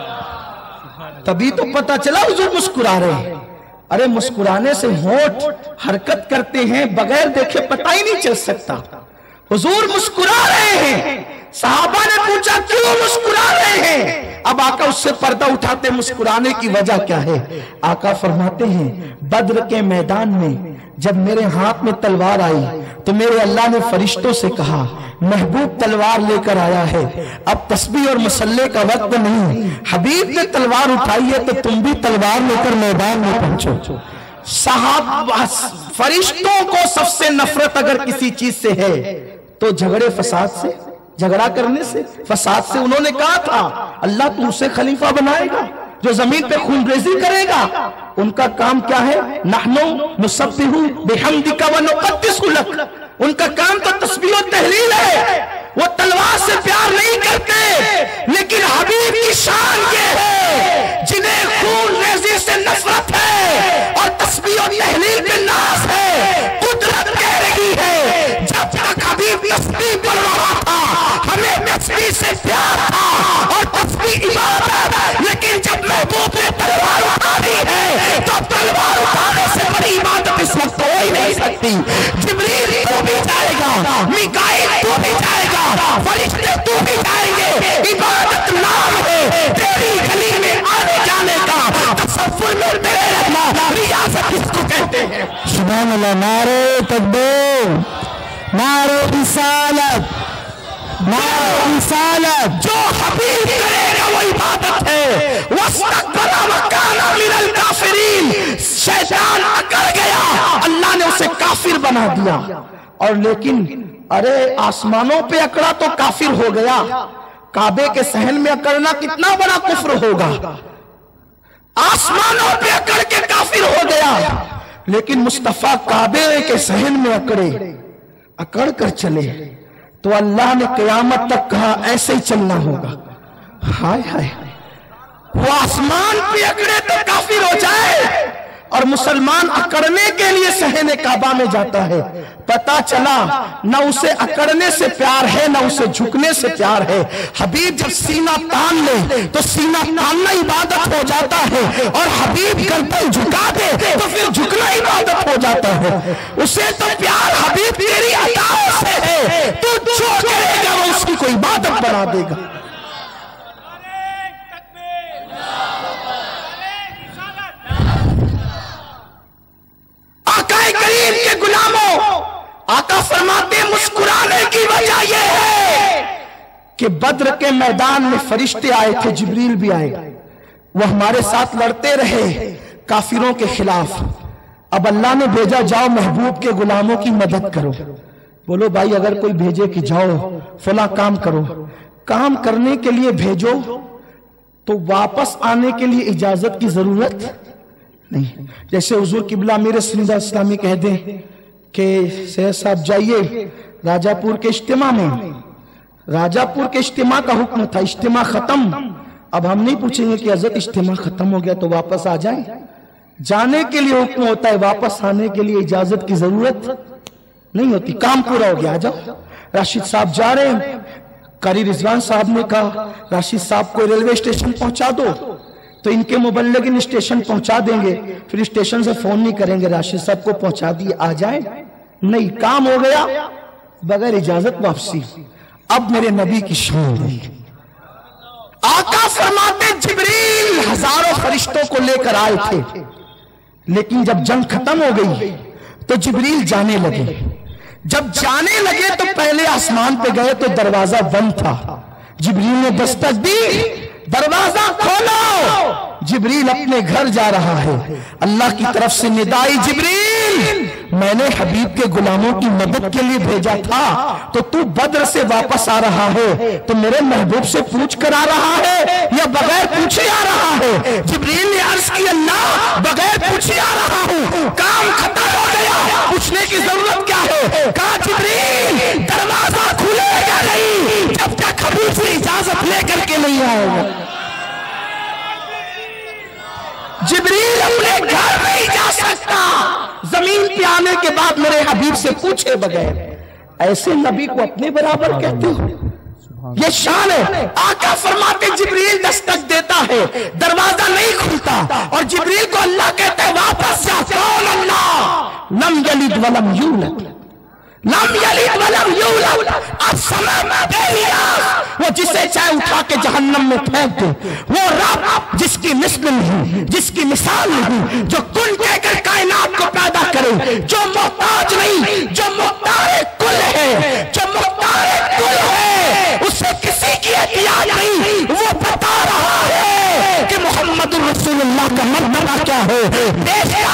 Speaker 2: तभी तो पता चला हुजूर मुस्कुरा रहे हैं। अरे मुस्कुराने से होंठ हरकत करते हैं, बगैर देखे पता ही नहीं चल सकता। हुजूर मुस्कुरा रहे हैं। सहाबा ने पूछा क्यों मुस्कुरा रहे हैं? अब आका उससे पर्दा उठाते, मुस्कुराने की वजह क्या है? आका फरमाते हैं, बद्र के मैदान में जब मेरे हाथ में तलवार आई तो मेरे अल्लाह ने फरिश्तों से कहा, महबूब तलवार लेकर आया है, अब तस्बीह और मुसल्ले का वक्त नहीं, हबीब ने तलवार उठाई है तो तुम भी तलवार लेकर मैदान में पहुंचो। साहब फरिश्तों को सबसे नफरत अगर किसी चीज से है تو جھگڑے فساد سے، جھگڑا کرنے سے، فساد سے انہوں نے کہا تھا اللہ تو اسے خلیفہ بنائے گا جو زمین پہ خون ریزی کرے گا۔ ان کا کام کیا ہے؟ نحنو نسبح بحمدک ونقدس لک، ان کا کام تو تسبیح و تحلیل ہے۔ وہ تلوار سے پیار نہیں کرتے، لیکن حبیب کی شان یہ ہے جنہیں خون ریزی سے نفرت ہے اور تسبیح و تحلیل پہ ناز ہے۔ قدرت کہہ رہی ہے جب تک حبیب تسبیح پڑھ رہا تھا ہمیں تسبیح سے پیار تھا اور تسبیح عبادت، لیکن جب محبوب نے تلوار اٹھانی ہے تو تلوار اٹھانے سے بڑی عبادت اس وقت ہو ہی نہیں سکتی۔ جبریل تو بھی جائے گا، میکائیل تو بھی جائے گا، فرشتے تو بھی جائیں گے۔ عبادت نام ہے تیری گلی میں آنے جانے کا، تصور میں میرے رہنا ریاضت اس کو کہتے ہیں۔
Speaker 3: سبحان اللہ، نعرہ تکبیر، نعرہ رسالت، نعرہ رسالت۔
Speaker 2: جو حبیب کرے گا وہ عبادت ہے۔ وَاسْتَكْبَرَ وَكَانَ مِنَ الْكَافِرِينَ، شیطان اکڑ گیا، اللہ نے اسے کافر بنا دیا۔ اور لیکن ارے آسمانوں پہ اکڑا تو کافر ہو گیا، کعبے کے صحن میں اکڑنا کتنا بڑا کفر ہوگا۔ آسمانوں پہ اکڑ کے کافر ہو گیا، لیکن مصطفیٰ کعبے کے صحن میں اکڑ کر چلے تو اللہ نے قیامت تک کہا ایسے ہی چلنا ہوگا۔ ہائے ہائے، وہ آسمان پہ اکڑے تو کافر ہو جائے اور مسلمان اکڑنے کے لیے صحن کعبہ میں جاتا ہے، پتا چلا نہ اسے اکڑنے سے پیار ہے نہ اسے جھکنے سے پیار ہے۔ حبیب جب سینہ تان لے تو سینہ تاننا عبادت ہو جاتا ہے، اور حبیب گردن جھکا دے تو پھر جھکنا عبادت ہو جاتا ہے۔ اسے تو پیار حبیب تیری عطاؤں سے ہے، تو جو کرے گا وہ اس کی کوئی عبادت بنا دے گا۔ آقا کریم کے غلاموں، آقا فرماتے مسکرانے کی وجہ یہ ہے کہ بدر کے میدان میں فرشتے آئے تھے، جبریل بھی آئے، وہ ہمارے ساتھ لڑتے رہے کافروں کے خلاف۔ اب اللہ نے بھیجا جاؤ محبوب کے غلاموں کی مدد کرو۔ بولو بھائی اگر کوئی بھیجے کہ جاؤ فلاں کام کرو، کام کرنے کے لیے بھیجو تو واپس آنے کے لیے اجازت کی ضرورت نہیں۔ جیسے حضور قبلہ امیر سنیدہ اسلامی کہہ دیں کہ سید صاحب جائیے راجہ پور کے اجتماع میں، راجہ پور کے اجتماع کا حکم تھا، اجتماع ختم، اب ہم نہیں پوچھیں گے کہ حضرت اجتماع ختم ہو گیا تو واپس آ جائیں، جانے کے لیے حکم ہوتا ہے، واپس آنے کے لیے اجازت کی ضرورت نہیں ہوتی۔ کام پورا ہو گیا آ جاؤ۔ راشد صاحب جا رہے ہیں، قاری رضوان صاحب نے کہا راشد صاحب کو ریلوے اسٹیشن پہنچا دو، تو ان کے مبلغین اسٹیشن پہنچا دیں گے، پھر اسٹیشن سے فون نہیں کریں گے راشد صاحب کو پہنچا دیے آ جائیں، نہیں، کام ہو گیا بغیر اجازت واپسی۔ اب میرے نبی کی شان ہے، آقا فرماتے جبریل ہزاروں فرشتوں کو لے کر آئے تھے، لیکن جب جنگ ختم ہو گئی تو جبریل جانے لگے۔ جب جانے لگے تو پہلے آسمان پہ گئے تو دروازہ بند تھا، جبریل نے دستک دی، دروازہ کھولو، جبریل اپنے گھر جا رہا ہے۔ اللہ کی طرف سے ندائی جبریل میں نے حبیب کے غلاموں کی مدد کے لیے بھیجا تھا، تو بدر سے واپس آ رہا ہے تو میرے محبوب سے پوچھ کر آ رہا ہے یا بغیر پوچھے آ رہا ہے؟ جبریل نے عرض کی اللہ بغیر پوچھے آ رہا ہوں، کام ختم ہو گیا، پوچھنے کی ضرورت کیا ہے؟ کہا جبریل دروازہ کھلے گا نہیں جب تک حبیب سے اجازت لے کر کے نہیں آئے گا۔ جبریل اپنے گھر نہیں جا سکتا زمین پہ آنے کے بعد میرے حبیب سے پوچھے بغیر۔ ایسے نبی کو اپنے برابر کہتے ہو، یہ شان ہے۔ آقا فرماتے جبریل دستک دیتا ہے، دروازہ نہیں کھلتا، اور جبریل کو اللہ کہتے ہیں واپس جا، کون اللہ؟ لم یلد ولم یولد، لم یلد ولم یولد، السلام علیہ، وہ جسے چاہے اٹھا کے جہنم میں پھینک دے، وہ رب جس کی مثل نہیں، جس کی مثال نہیں، جو کن کہہ کر کائنات کو پیدا کرے، جو محتاج نہیں، جو مختار کل ہے، جو مختار کل ہے، اسے کسی کی احتیاج نہیں۔ وہ بتا رہا ہے کہ محمد رسول اللہ کا مرتبہ کیا ہے، دیکھے اپنی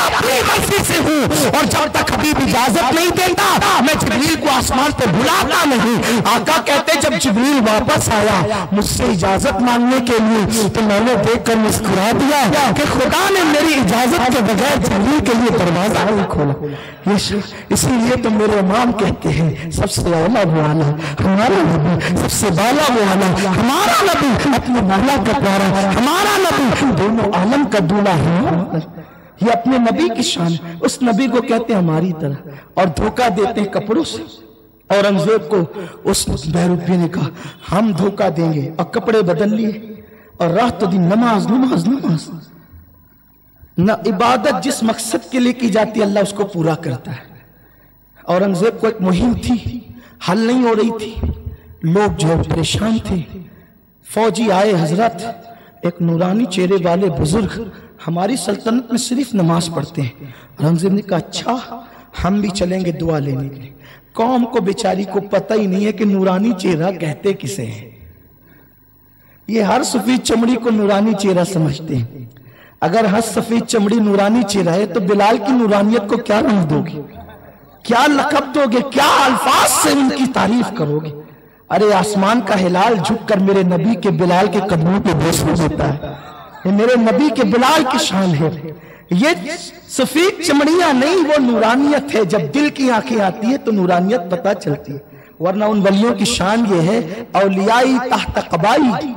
Speaker 2: मर्जी से हूँ, और जब तक हबीब इजाजत नहीं देता मैं जिब्रील को आसमान पे बुलाता नहीं। आका कहते जब जिब्रील वापस आया मुझसे इजाजत मांगने के लिए, तो मैंने देखकर मुस्कुरा दिया कि खुदा ने मेरी इजाजत के बगैर जिब्रील के लिए दरवाजा नहीं खोला। इसीलिए तो मेरे इमाम कहते हैं सबसे औला वो आला हमारा नबी, सबसे बाला वो आला हमारा नबी, अपने मौला का प्यारा हमारा नबी, दोनों आलम का दूल्हा है। ये अपने नबी की शान, उस नबी को कहते हैं हमारी तरह, और धोखा देते हैं कपड़ों से। औरंगजेब को उस बहरूपी ने कहा हम धोखा देंगे, और कपड़े बदल लिए और रात दिन नमाज नमाज नमाज। न इबादत जिस मकसद के लिए की जाती है अल्लाह उसको पूरा करता है। औरंगजेब को एक मुहिम थी, हल नहीं हो रही थी, लोग जो परेशान थे। फौजी आए, हजरत एक नूरानी चेहरे वाले बुजुर्ग हमारी सल्तनत में सिर्फ नमाज पढ़ते हैं। औरंगजेब ने कहा अच्छा हम भी चलेंगे दुआ लेने के लिए। कौम को बेचारी को पता ही नहीं है कि नूरानी चेहरा कहते किसे हैं। ये हर सफेद चमड़ी को नूरानी चेहरा समझते हैं। अगर हर सफेद चमड़ी नूरानी चेहरा है तो बिलाल की नूरानियत को क्या नाम दोगे, क्या लकब दोगे, क्या अल्फाज से उनकी तारीफ करोगे? अरे आसमान का हिलाल झुककर मेरे नबी के बिलाल के कदमों पे बेश हो देता है। ये मेरे नबी के बिलाल की शान है। ये सफेद चमड़ियां नहीं, वो नूरानियत है। जब दिल की आंखें आती है तो नूरानियत पता चलती है, वरना उन वलियों की शान ये है औलियाई तहत कबाई,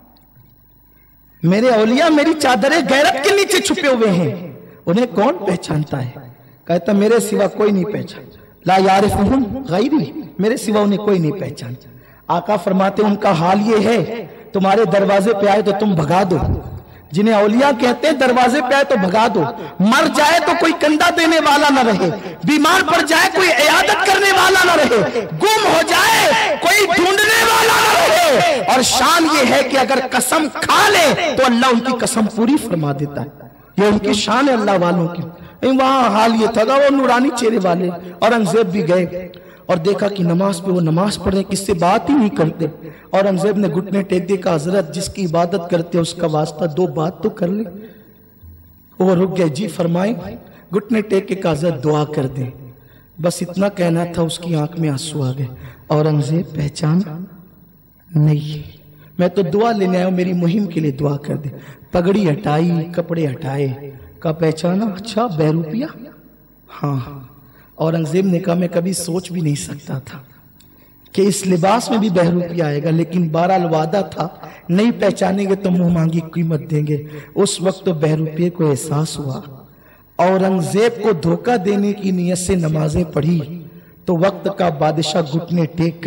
Speaker 2: मेरे औलिया मेरी चादरें गैरत के नीचे छुपे हुए हैं, उन्हें कौन पहचानता है? कहता मेरे सिवा कोई नहीं पहचान, ला यारिफुहुम गैरी, मेरे सिवा उन्हें कोई नहीं पहचानता। आका फरमाते उनका हाल ये है तुम्हारे दरवाजे पे आए तो तुम भगा दो, जिन्हें औलिया कहते हैं दरवाजे पे आए तो भगा दो। मर जाए तो कोई कंधा देने वाला ना रहे, बीमार पड़ जाए कोई इयादत करने वाला ना रहे, गुम हो जाए कोई ढूंढने वाला ना रहे। और शान ये है कि अगर कसम खा ले तो अल्लाह उनकी कसम पूरी फरमा देता है। ये उनकी शान है अल्लाह वालों की। वहां हाल ये था, वो नूरानी चेहरे वाले औरंगजेब भी गए और देखा कि नमाज पे वो नमाज पढ़ रहे, किससे बात ही नहीं करते। औरंगजेब ने घुटने टेक दिए, कहा हजरत जिसकी इबादत करते हैं उसका वास्ता दो बात तो कर ले। वो रुक गए, जी फरमाए। घुटने टेक के कहा हजरत दुआ कर दे, बस इतना कहना था। उसकी आंख में आंसू आ गए। औरंगजेब पहचाना नहीं, मैं तो दुआ लेने आया हूं, मेरी मुहिम के लिए दुआ कर दे। पगड़ी हटाई, कपड़े हटाए, का पहचाना? अच्छा बहरूपिया। हाँ। औरंगजेब ने कहा मैं कभी सोच भी नहीं सकता था कि इस लिबास में भी बहरूपिया आएगा, लेकिन बहरहाल वादा था नहीं पहचानेंगे तो मुंह मांगी कीमत देंगे। उस वक्त तो बहरूपिये को एहसास हुआ। औरंगजेब को धोखा देने की नीयत से नमाजें पढ़ी तो वक्त का बादशाह घुटने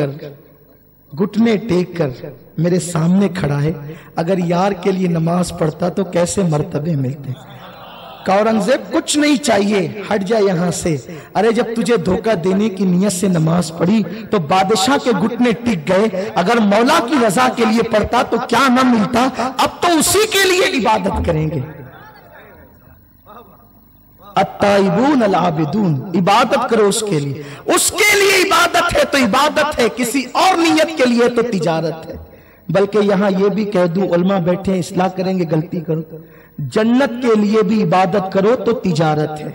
Speaker 2: टेक कर मेरे सामने खड़ा है। अगर यार के लिए नमाज पढ़ता तो कैसे मर्तबे मिलते। औरंगजेब कुछ नहीं चाहिए, हट जाए यहां से। अरे जब तुझे धोखा देने की नियत से नमाज पढ़ी तो बादशाह के घुटने टिक गए। अगर मौला की रजा के लिए पढ़ता तो क्या न मिलता। अब तो उसी के लिए इबादत करेंगे। अत्ताइबून अल आबिदून, इबादत करो उसके लिए, उसके लिए इबादत है तो इबादत है, किसी और नियत के लिए तो तिजारत है। बल्कि यहां यह भी कह दूं, उलमा बैठे इस्लाह करेंगे, गलती करो, जन्नत के लिए भी इबादत करो तो तिजारत है।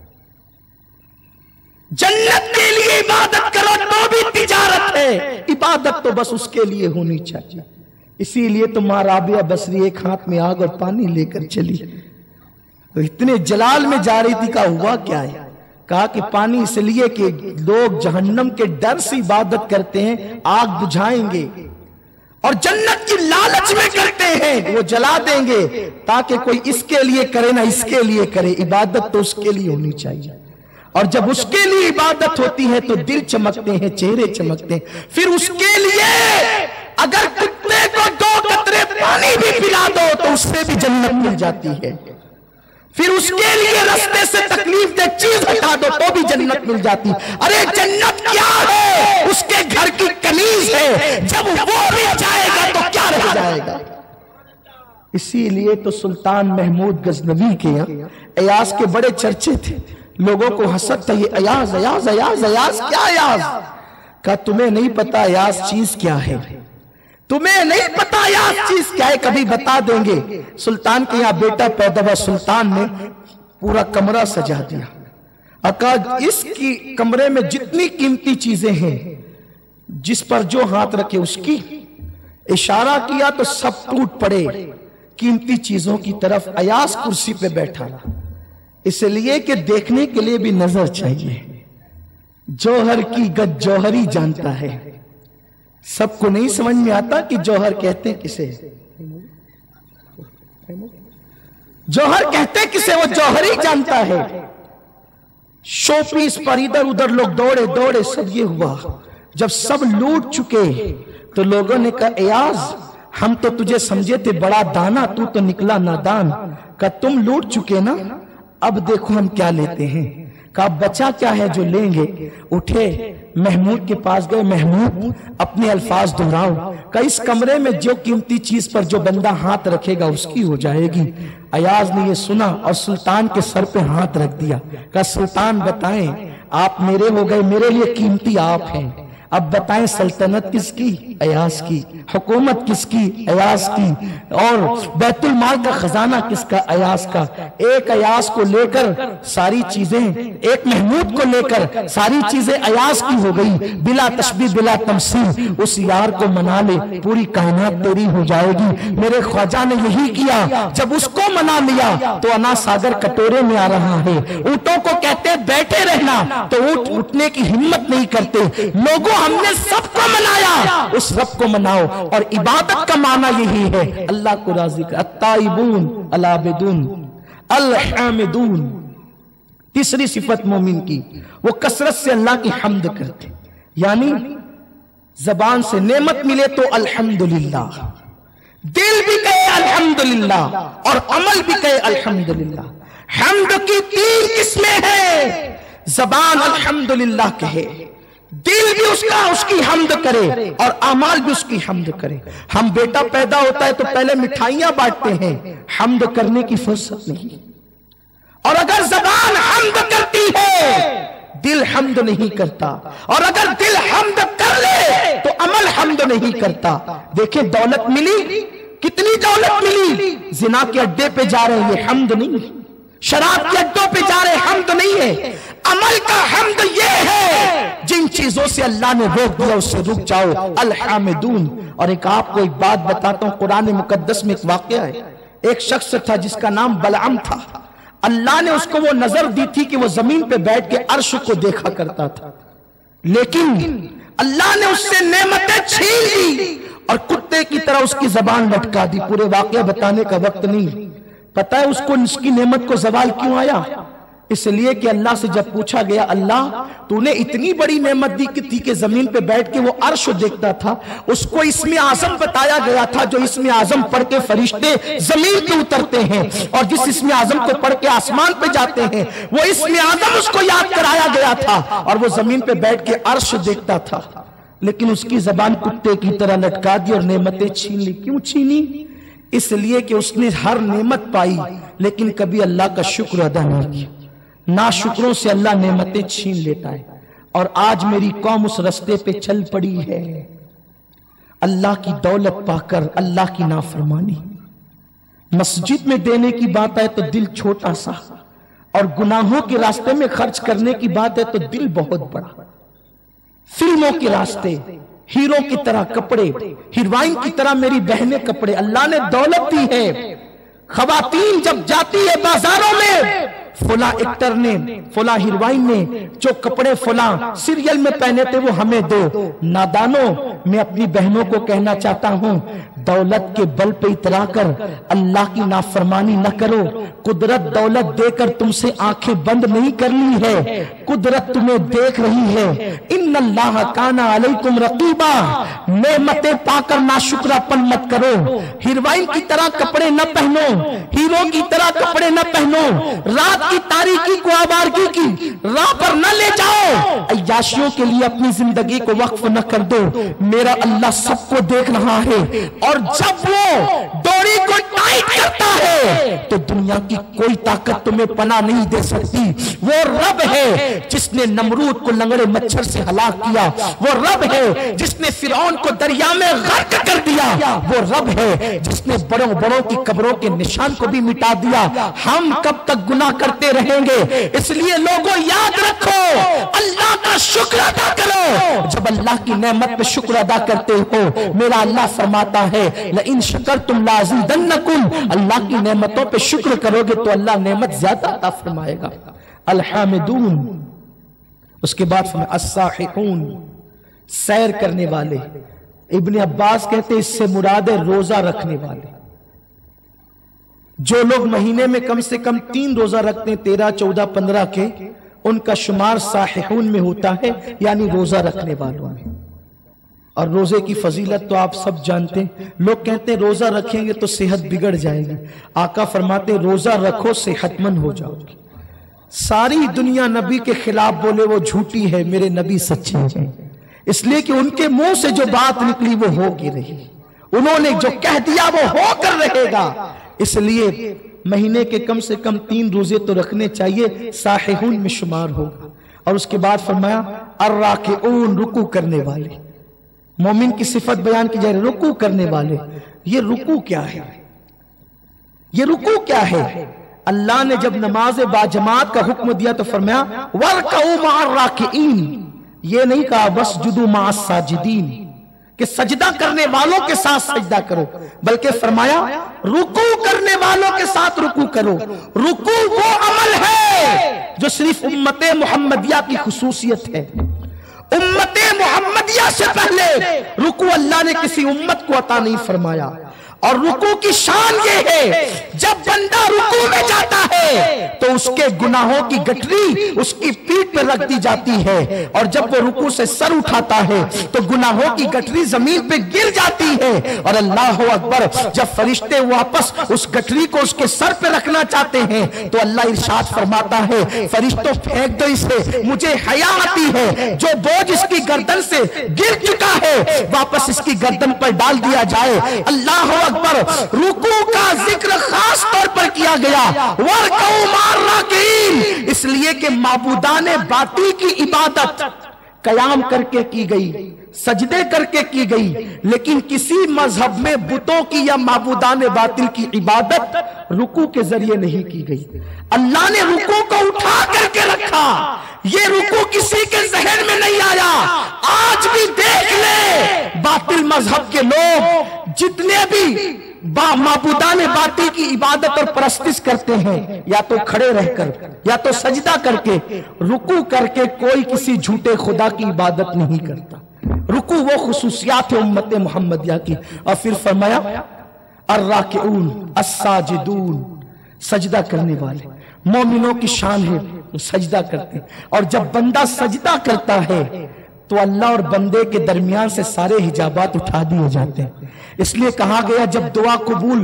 Speaker 2: जन्नत के लिए इबादत करो तो भी तिजारत है। इबादत तो बस उसके लिए होनी चाहिए। इसीलिए तो मां राबिया बसरी एक हाथ में आग और पानी लेकर चली, तो इतने जलाल में जा रही थी। कहा हुआ क्या है? कहा कि पानी इसलिए कि लोग जहन्नम के डर से इबादत करते हैं, आग बुझाएंगे, और जन्नत की लालच में करते हैं, वो जला देंगे ताकि कोई इसके लिए करे ना इसके लिए करे। इबादत तो उसके लिए होनी चाहिए, और जब उसके लिए इबादत होती है तो दिल चमकते हैं, चेहरे चमकते हैं। फिर उसके लिए अगर कुत्ते को 2 कतरे पानी भी पिला दो तो उससे भी जन्नत मिल जाती है। फिर उसके लिए रास्ते से तकलीफ दे चीज हटा दो तो भी जन्नत मिल जाती। अरे जन्नत क्या है? उसके घर की कनीज है, जब वो भी जाएगा तो क्या रह जाएगा। इसीलिए तो सुल्तान महमूद गजनवी के यहाँ अयाज के बड़े चर्चे थे, लोगों को हसद था, ये अयाज अयाज अयाज अयाज क्या अयाज? का तुम्हें नहीं पता अयाज चीज क्या है? तुम्हें नहीं पता यार चीज क्या है? कभी बता देंगे। सुल्तान के यहाँ बेटा पैदा हुआ, सुल्तान ने پورا کمرہ سجا دیا اور کہا اس کی کمرے میں جتنی قیمتی چیزیں ہیں جس پر جو ہاتھ رکھے اس کی اشارہ کیا تو سب ٹوٹ پڑے قیمتی چیزوں کی طرف۔ ایاز کرسی پہ بیٹھا رہا، اس لیے کہ دیکھنے کے لیے بھی نظر چاہیے۔ جوہر کی گد جوہری جانتا ہے، سب کو نہیں سمجھ میں آتا کہ جوہر کہتے کسے، جوہر کہتے کسے، وہ جوہری جانتا ہے۔ شو پیس پر ادھر ادھر لوگ دوڑے دوڑے، سب یہ ہوا جب سب لوٹ چکے تو لوگوں نے کہا ایاز ہم تو تجھے سمجھے تھے بڑا دانا، تو نکلا نادان۔ کہا تم لوٹ چکے نا، اب دیکھو ہم کیا لیتے ہیں۔ کہا بچا کیا ہے جو لیں گے؟ اٹھے محمود کے پاس گئے، محمود اپنے الفاظ دہراؤ۔ کہا اس کمرے میں جو قیمتی چیز پر جو بندہ ہاتھ رکھے گا اس کی ہو جائے گی۔ ایاز نے یہ سنا اور سلطان کے سر پہ ہاتھ رکھ دیا۔ کہا سلطان بتائیں، آپ میرے ہو گئے، میرے لیے قیمتی آپ ہیں، اب بتائیں سلطنت کس کی؟ ایاز کی۔ حکومت کس کی؟ ایاز کی۔ اور بیت المال کا خزانہ کس کا؟ ایاز کا۔ ایک ایاز کو لے کر ساری چیزیں، ایک محمود کو لے کر ساری چیزیں ایاز کی ہو گئی، بلا تشبیہ بلا تمثیل۔ اس یار کو منا لے پوری کائنات تیری ہو جائے گی۔ میرے خواجہ نے یہی کیا، جب اس کو منا لیا تو انا ساگر کٹورے میں آ رہا ہے۔ اونٹوں کو کہتے بیٹھے رہنا تو اونٹ اٹھنے کی ہمت نہیں کرتے۔ لوگوں ہم نے سب کو منایا، اس رب کو مناؤ، اور عبادت کا معنی یہی ہے اللہ کو راضی کر۔ التائبون العابدون الحامدون۔ تیسری صفت مومن کی، وہ کثرت سے اللہ کی حمد کرتے، یعنی زبان سے نعمت ملے تو الحمدللہ، دل بھی کہے الحمدللہ اور عمل بھی کہے الحمدللہ۔ حمد کی تین قسمیں ہیں، زبان الحمدللہ کہے، دل بھی اس کی حمد کرے اور اعمال بھی اس کی حمد کرے۔ ہم بیٹا پیدا ہوتا ہے تو پہلے مٹھائیاں بانٹتے ہیں، حمد کرنے کی فرصت نہیں۔ اور اگر زبان حمد کرتی ہے دل حمد نہیں کرتا، اور اگر دل حمد کر لے تو عمل حمد نہیں کرتا۔ دیکھیں دولت ملی، کتنی دولت ملی، زنا کے اڈے پہ جا رہے ہیں، یہ حمد نہیں۔ شراب کے اڈوں پہ جا رہے، حمد نہیں ہے۔ عمل کا حمد یہ ہے جن چیزوں سے اللہ نے روک دیا اس سے رک جاؤ، الحامدون۔ اور آپ کو ایک بات بتاتا ہوں، قرآن مقدس میں ایک واقعہ ہے۔ ایک شخص تھا جس کا نام بلعم تھا، اللہ نے اس کو وہ نظر دی تھی کہ وہ زمین پہ بیٹھ کے عرش کو دیکھا کرتا تھا، لیکن اللہ نے اس سے نعمتیں چھین لی اور کتے کی طرح اس کی زبان لٹکا دی۔ پورے واقعہ بتانے کا وقت نہیں۔ پتہ ہے اس کو اس کی نعمت کو زوال کیوں آیا؟ اس لیے کہ اللہ سے جب پوچھا گیا اللہ تو نے اتنی بڑی نعمت دی تھی کہ زمین پہ بیٹھ کے وہ عرش دیکھتا تھا، اس کو اسم اعظم بتایا گیا تھا جو اسم اعظم پڑھ کے فرشتے زمین پہ اترتے ہیں، اور جس اسم اعظم کو پڑھ کے آسمان پہ جاتے ہیں وہ اسم اعظم اس کو یاد کرایا گیا تھا، اور وہ زمین پہ بیٹھ کے عرش دیکھتا تھا، لیکن اس کی زبان کتے کی طرح لٹکا دی اور نعمتیں چھین لی۔ کیوں چھینی؟ اس لیے کہ اس نے ہر نعمت پائی لیکن کبھی اللہ کا شکر ادا نہیں کیا۔ ناشکروں سے اللہ نعمتیں چھین لیتا ہے، اور آج میری قوم اس رستے پہ چل پڑی ہے، اللہ کی دولت پا کر اللہ کی نافرمانی۔ مسجد میں دینے کی بات ہے تو دل چھوٹا سا، اور گناہوں کے راستے میں خرچ کرنے کی بات ہے تو دل بہت بڑا۔ فلموں کے راستے، ہیرو کی طرح کپڑے، ہیروئن کی طرح میری بہنیں کپڑے، اللہ نے دولت دی ہے۔ خواتین جب جاتی ہے بازاروں میں، فلاں ایکٹر نے، فلاں ہیروئن نے جو کپڑے فلاں سیریل میں پہنے تھے وہ ہمیں دو۔ نادانوں، میں اپنی بہنوں کو کہنا چاہتا ہوں دولت کے بل پہ اترا کر اللہ کی نافرمانی نہ کرو۔ قدرت دولت دے کر تم سے آنکھیں بند نہیں کر لی ہے، قدرت تمہیں دیکھ رہی ہے۔ ان اللہ کان علیکم رقیبا، نعمتیں پا کر ناشکرا پن مت کرو۔ ہیروئن کی طرح کپڑے نہ پہنو، ہیرو کی طرح کپڑے نہ پہنو، رات کی تاریکی کو آوارگی کی راہ پر نہ لے جاؤ، عیاشیوں کے لیے اپنی زندگی کو وقف نہ کر دو۔ میرا اللہ سب کو دیکھ رہا ہے، اور جب وہ ڈوری کو فائٹ کرتا ہے تو دنیا کی کوئی طاقت تمہیں پناہ نہیں دے سکتی. وہ رب ہے جس نے نمرود کو لنگڑے مچھر سے ہلاک کیا. وہ رب ہے جس نے فرعون کو دریا میں غرق کر دیا. وہ رب ہے جس نے بڑوں بڑوں کی قبروں کے نشان کو بھی مٹا دیا. ہم کب تک گناہ کرتے رہیں گے؟ اس لیے لوگوں یاد رکھو، اللہ کا شکر ادا کرو. جب اللہ کی نعمت پہ شکر ادا کرتے ہو، میرا اللہ فرماتا ہے لئن شکرتم لازیدنکم، اللہ کی نعمتوں پہ شکر کرو گے تو اللہ نعمت زیادہ عطا فرمائے گا. الحامدون، اس کے بعد فرمایا الساحقون، سیر کرنے والے. ابن عباس کہتے اس سے مراد ہے روزہ رکھنے والے. جو لوگ مہینے میں کم سے کم 3 روزہ رکھتے ہیں، 13، 14، 15 کے، ان کا شمار ساحقون میں ہوتا ہے، یعنی روزہ رکھنے والوں میں. اور روزے کی فضیلت تو آپ سب جانتے ہیں. لوگ کہتے ہیں روزہ رکھیں گے تو صحت بگڑ جائے گی. آقا فرماتے روزہ رکھو صحت مند ہو جاؤ گے. ساری دنیا نبی کے خلاف بولے وہ جھوٹی ہے، میرے نبی سچے ہیں، اس لیے کہ ان کے منہ سے جو بات نکلی وہ ہوگی رہی. انہوں نے جو کہہ دیا وہ ہو کر رہے گا. اس لیے مہینے کے کم سے کم 3 روزے تو رکھنے چاہیے، ساحقون میں شمار ہوگا. اور اس کے بعد فرمایا الراکعون، رکوع کرنے والے. مومن کی صفت بیان کی جائے رکوع کرنے والے. یہ رکوع کیا ہے؟ یہ رکوع کیا ہے؟ اللہ نے جب نماز باجماعت کا حکم دیا تو فرمایا وَارْكَعُوا مَعَ الرَّاكِعِينَ. یہ نہیں کہا وَاسْجُدُوا مَعَ السَّاجِدِينَ کہ سجدہ کرنے والوں کے ساتھ سجدہ کرو، بلکہ فرمایا رکوع کرنے والوں کے ساتھ رکوع کرو. رکوع وہ عمل ہے جو صرف امت محمدیہ کی خصوصیت ہے. امت محمدیہ سے پہلے رکوع اللہ نے کسی امت کو عطا نہیں فرمایا. اور رکوع کی شان یہ ہے جب بندہ رکوع میں جاتا ہے تو اس کے گناہوں کی گٹری اس کی پیٹھ پہ رکھ دی جاتی ہے، اور جب وہ رکوع سے سر اٹھاتا ہے تو گناہوں کی گٹری زمین پہ گر جاتی ہے. اور اللہ اکبر، جب فرشتے واپس اس گٹری کو اس کے سر پہ رکھنا چاہتے ہیں تو اللہ ارشاد فرماتا ہے فرشتوں پھینک دو اسے، مجھے حیا آتی ہے جو بوجھ اس کی گردن سے گر چکا ہے واپس اس کی گردن پر ڈال دیا جائے. اللہ اکبر، رکوع کا ذکر خاص طور پر کیا گیا وَارْكَعُوا مَعَ الرَّاكِعِينَ، اس لیے کہ معبودان باطل کی عبادت قیام کر کے کی گئی، سجدے کر کے کی گئی، لیکن کسی مذہب میں بتوں کی یا معبودان باطل کی عبادت رکوع کے ذریعے نہیں کی گئی. اللہ نے رکوع کو اٹھا کر کے رکھا. یہ رکوع کسی کے ذہن میں نہیں آیا. آج بھی دیکھ لے باطل مذہب کے لوگ جتنے بھی معبودان باطل کی عبادت اور پرستش کرتے ہیں، یا تو کھڑے رہ کر یا تو سجدہ کر کے، رکوع کر کے کوئی کسی جھوٹے خدا کی عبادت نہیں کرتا. رکوع وہ خصوصیات ہے امت محمدیہ کی. اور پھر فرمایا الراکعون الساجدون، سجدہ کرنے والے. مومنوں کی شان ہے وہ سجدہ کرتے ہیں، اور جب بندہ سجدہ کرتا ہے تو اللہ اور بندے کے درمیان سے سارے حجابات اٹھا دیے جاتے ہیں. اس لیے کہا گیا جب دعا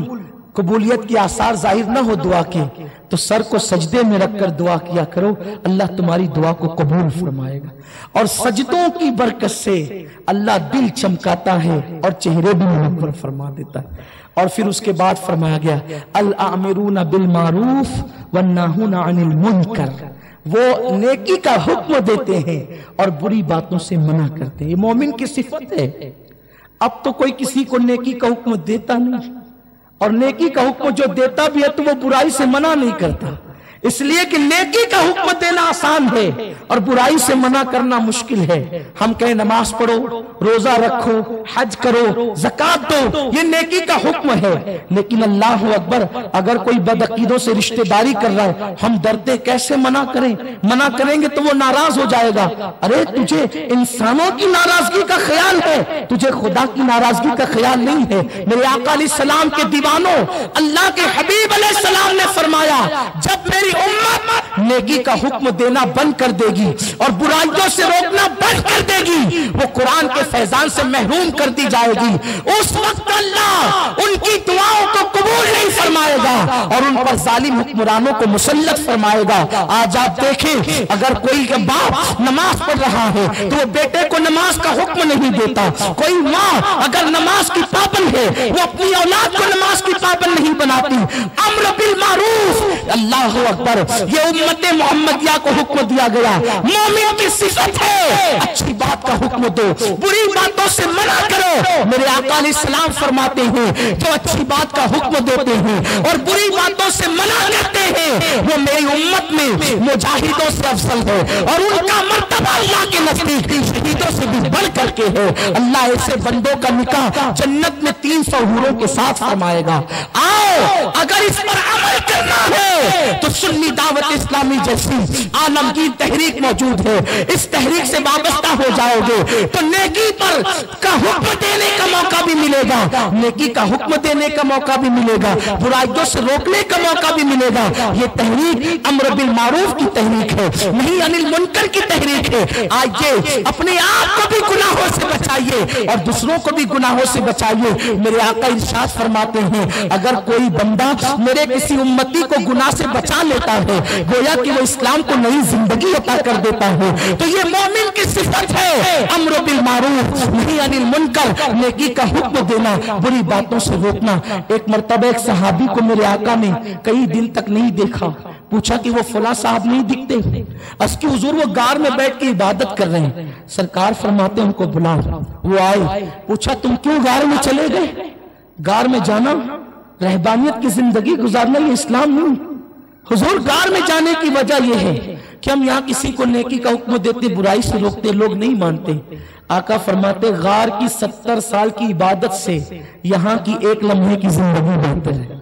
Speaker 2: قبولیت کی آثار ظاہر نہ ہو دعا کے تو سر کو سجدے میں رکھ کر دعا کیا کرو، اللہ تمہاری دعا کو قبول فرمائے گا. اور سجدوں کی برکت سے اللہ دل چمکاتا ہے اور چہرے بھی منور فرما دیتا ہے. اور پھر اس کے بعد فرمایا گیا الآمرون بالمعروف والناہون عن المنکر، وہ نیکی کا حکم دیتے ہیں اور بری باتوں سے منع کرتے ہیں. یہ مومن کی صفت ہے. اب تو کوئی کسی کو نیکی کا حکم دیتا نہیں، اور نیکی کا حکم جو دیتا بھی ہے تو وہ برائی سے منع نہیں کرتا. اس لیے کہ نیکی کا حکم دینا آسان ہے اور برائی سے منع کرنا مشکل ہے. ہم کہیں نماز پڑھو، روزہ رکھو، حج کرو، زکات دو، یہ نیکی کا حکم ہے. لیکن اللہ اکبر، اگر کوئی بدعقیدوں سے رشتہ داری کر رہا ہے، ہم ڈرتے کیسے منع کریں؟ منع کریں گے تو وہ ناراض ہو جائے گا. ارے تجھے انسانوں کی ناراضگی کا خیال ہے، تجھے خدا کی ناراضگی کا خیال نہیں ہے. میرے آقا علیہ السلام کے دیوانوں، اللہ کے حبیب علیہ السلام نے فرمایا جب میری امت نیکی کا حکم دے دینا بند کر دے گی اور برائیوں سے روکنا بند کر دے گی، وہ قرآن کے فیضان سے محروم کر دی جائے گی، اس وقت اللہ ان کی دعاؤں کو قبول نہیں فرمائے گا اور ان پر ظالم حکمرانوں کو مسلط فرمائے گا۔ آج آپ دیکھیں، اگر کوئی باپ نماز پڑھ رہا ہے تو وہ بیٹے کو نماز کا حکم نہیں دیتا، کوئی ماں اگر نماز کی پابند ہے وہ اپنی اولاد کو نماز کی پابند نہیں بناتی۔ امر بالمعروف، اللہ اکبر، یہ امت محمدیہ کو حکم دیا گیا، مومن کی صفت ہے اچھی بات کا حکم دو، بری باتوں سے منع کرو۔ میرے آقا علیہ السلام فرماتے ہیں جو اچھی بات کا حکم دیتے ہیں اور بری باتوں سے منع کرتے ہیں وہ میری امت میں مجاہدوں سے افضل ہے اور ان کا مرتبہ اللہ کے نزدیک شہیدوں سے بھی بڑھ کر کے ہے۔ اللہ ایسے بندوں کا نکاح جنت میں 300 حوروں کے ساتھ فرمائے گا۔ آؤ، اگر اس پر عمل کرنا ہے تو سنی دعوت اسلامی جیسی عالمگیر تحریک موجود ہے، اس تحریک سے وابستہ ہو جاؤ گے تو نیکی پر کا حکم دینے کا موقع بھی ملے گا، نیکی کا حکم دینے کا موقع بھی ملے گا، برائیوں سے روکنے کا موقع بھی ملے گا۔ یہ تحریک امر بالمعروف کی تحریک ہے، نہیں عن المنکر کی تحریک ہے۔ آئیے اپنے آپ کو بھی گناہوں سے بچائیے اور دوسروں کو بھی گناہوں سے بچائیے۔ میرے آقا ارشاد فرماتے ہیں اگر کوئی بندہ میرے کسی امتی کو گناہ سے بچا لیتا ہے گویا کہ وہ اسلام کو نئی زندگی عطا کر دیتا ہے، تو یہ مومن کی صفت ہے امر بالمعروف نہیں عن المنکر، نیکی کا حکم دینا، بری باتوں سے روکنا۔ ایک مرتبہ ایک صحابی کو میرے آقا نے کئی دن تک نہیں دیکھا، پوچھا کہ وہ فلاں صاحب نہیں دکھتے، اس کی حضور وہ غار میں بیٹھ کے عبادت کر رہے ہیں، سرکار فرماتے ہیں ان کو بلاؤ۔ وہ آئے، پوچھا تم کیوں غار میں چلے گئے؟ غار میں جانا رہبانیت کی زندگی گزارنا یہ اسلام نہیں۔ حضور غار میں جانے کی وجہ یہ ہے کہ ہم یہاں کسی کو نیکی کا حکم دیتے برائی سے روکتے لوگ نہیں مانتے۔ آقا فرماتے غار کی 70 سال کی عبادت سے یہاں کی ایک لمحے کی زندگی بہتر ہے۔